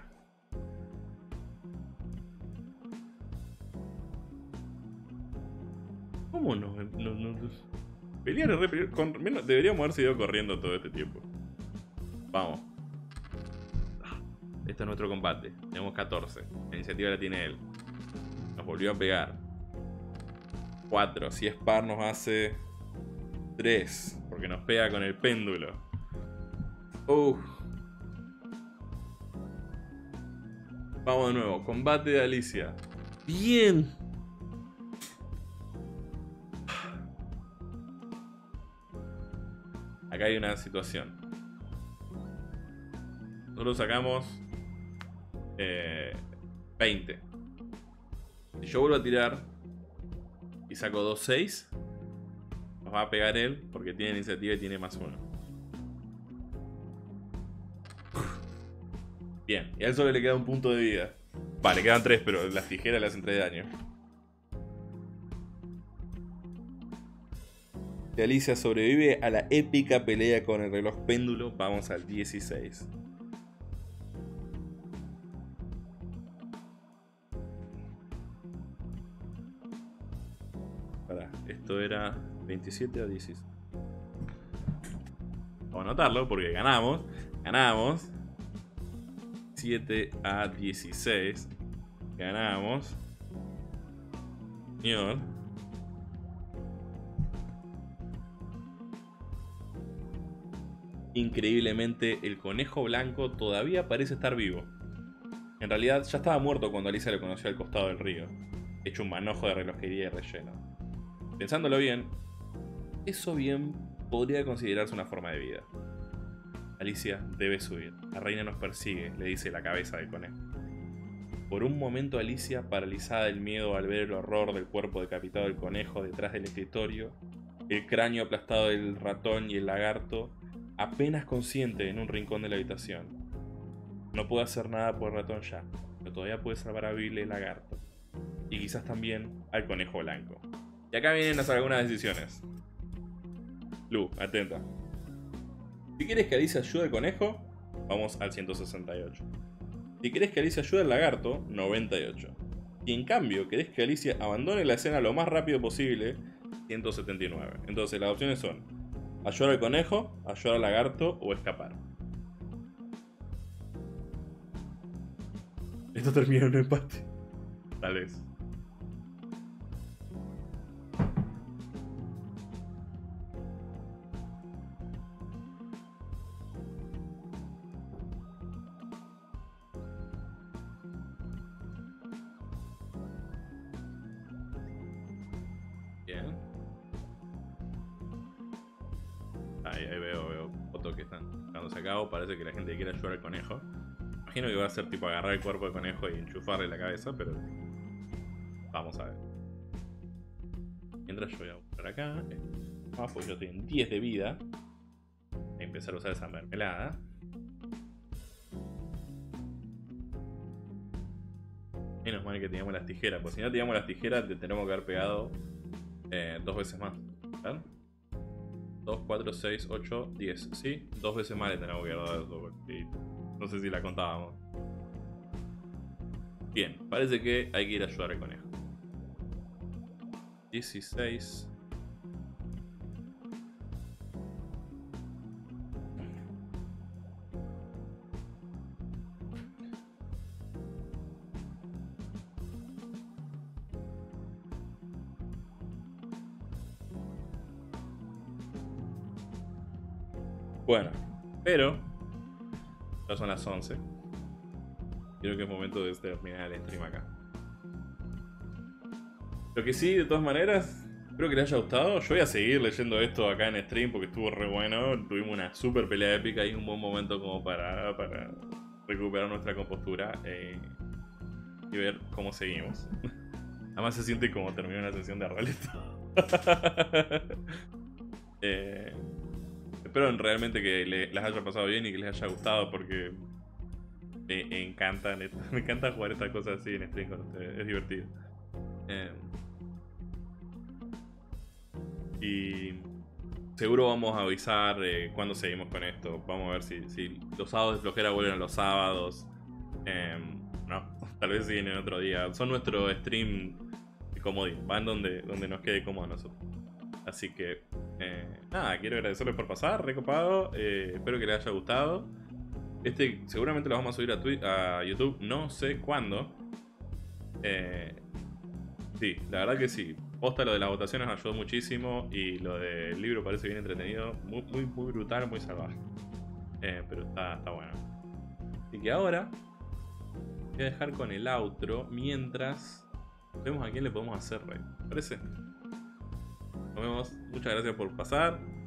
S1: ¿Cómo no? no, no, no. Pelear es re pelear. Con, menos, deberíamos haber seguido corriendo todo este tiempo. Vamos. Este es nuestro combate. Tenemos catorce. La iniciativa la tiene él. Nos volvió a pegar. cuatro. Si es par nos hace tres. Porque nos pega con el péndulo. Uf. Vamos de nuevo. Combate de Alicia. Bien. Acá hay una situación. Nosotros sacamos eh, veinte. Si yo vuelvo a tirar y saco dos, seis, nos va a pegar él porque tiene iniciativa y tiene más uno. Bien, y a él solo le queda un punto de vida. Vale, quedan tres, pero las tijeras le hacen tres de daño. Si Alicia sobrevive a la épica pelea con el reloj péndulo, vamos al dieciséis. Pará, esto era veintisiete a dieciséis. Vamos a anotarlo porque ganamos. Ganamos. siete a dieciséis. Ganamos. Señor. Increíblemente, el conejo blanco todavía parece estar vivo. En realidad, ya estaba muerto cuando Alicia lo conoció al costado del río, hecho un manojo de relojería y relleno. Pensándolo bien, eso bien podría considerarse una forma de vida. Alicia debe subir. La reina nos persigue, le dice la cabeza del conejo. Por un momento Alicia, paralizada del miedo al ver el horror del cuerpo decapitado del conejo detrás del escritorio, el cráneo aplastado del ratón y el lagarto, apenas consciente en un rincón de la habitación. No puede hacer nada por el ratón ya, pero todavía puede salvar a Billy el lagarto. Y quizás también al conejo blanco. Y acá vienen las algunas decisiones. Lu, atenta. Si quieres que Alicia ayude al conejo, vamos al ciento sesenta y ocho. Si querés que Alicia ayude al lagarto, noventa y ocho. Y en cambio, querés que Alicia abandone la escena lo más rápido posible, ciento setenta y nueve. Entonces las opciones son ayudar al conejo, ayudar al lagarto o escapar. Esto termina en un empate. Tal vez. Bien. Ahí, ahí veo, veo fotos que están dándose a cabo. Parece que la gente quiere ayudar al conejo. Imagino que va a ser tipo agarrar el cuerpo del conejo y enchufarle la cabeza, pero vamos a ver. Mientras yo voy a buscar acá. Ah, pues yo estoy en diez de vida. Voy a empezar a usar esa mermelada. Menos mal que teníamos las tijeras, pues si no teníamos las tijeras te tenemos que haber pegado eh, dos veces más. ¿Verdad? dos, cuatro, seis, ocho, diez. ¿Sí? Dos veces más le tenemos que haber dado. No sé si la contábamos. Bien, parece que hay que ir a ayudar al conejo. dieciséis. Bueno, pero ya son las once. Creo que es momento de terminar el stream acá. Lo que sí, de todas maneras, espero que les haya gustado. Yo voy a seguir leyendo esto acá en stream porque estuvo re bueno. Tuvimos una super pelea épica y un buen momento como para, para recuperar nuestra compostura eh, y ver cómo seguimos. Además se siente como terminó una sesión de roleto. eh, espero realmente que le, les haya pasado bien y que les haya gustado porque me encantan, me encanta jugar estas cosas así en stream con ustedes, es divertido. Eh, y seguro vamos a avisar eh, cuando seguimos con esto. Vamos a ver si, si los sábados de flojera vuelven a los sábados. Eh, no, tal vez siguen en otro día. Son nuestro stream comodín, van donde, donde nos quede cómodo a nosotros. Así que, eh, nada, quiero agradecerles por pasar, recopado. Eh, espero que les haya gustado. Este seguramente lo vamos a subir a, Twitter, a YouTube, no sé cuándo. Eh, sí, la verdad que sí. Posta, lo de las votaciones ayudó muchísimo y lo del libro parece bien entretenido. Muy, muy, muy brutal, muy salvaje. Eh, pero está, está bueno. Así que ahora voy a dejar con el outro mientras vemos a quién le podemos hacer rey. ¿Parece? Nos vemos. Muchas gracias por pasar.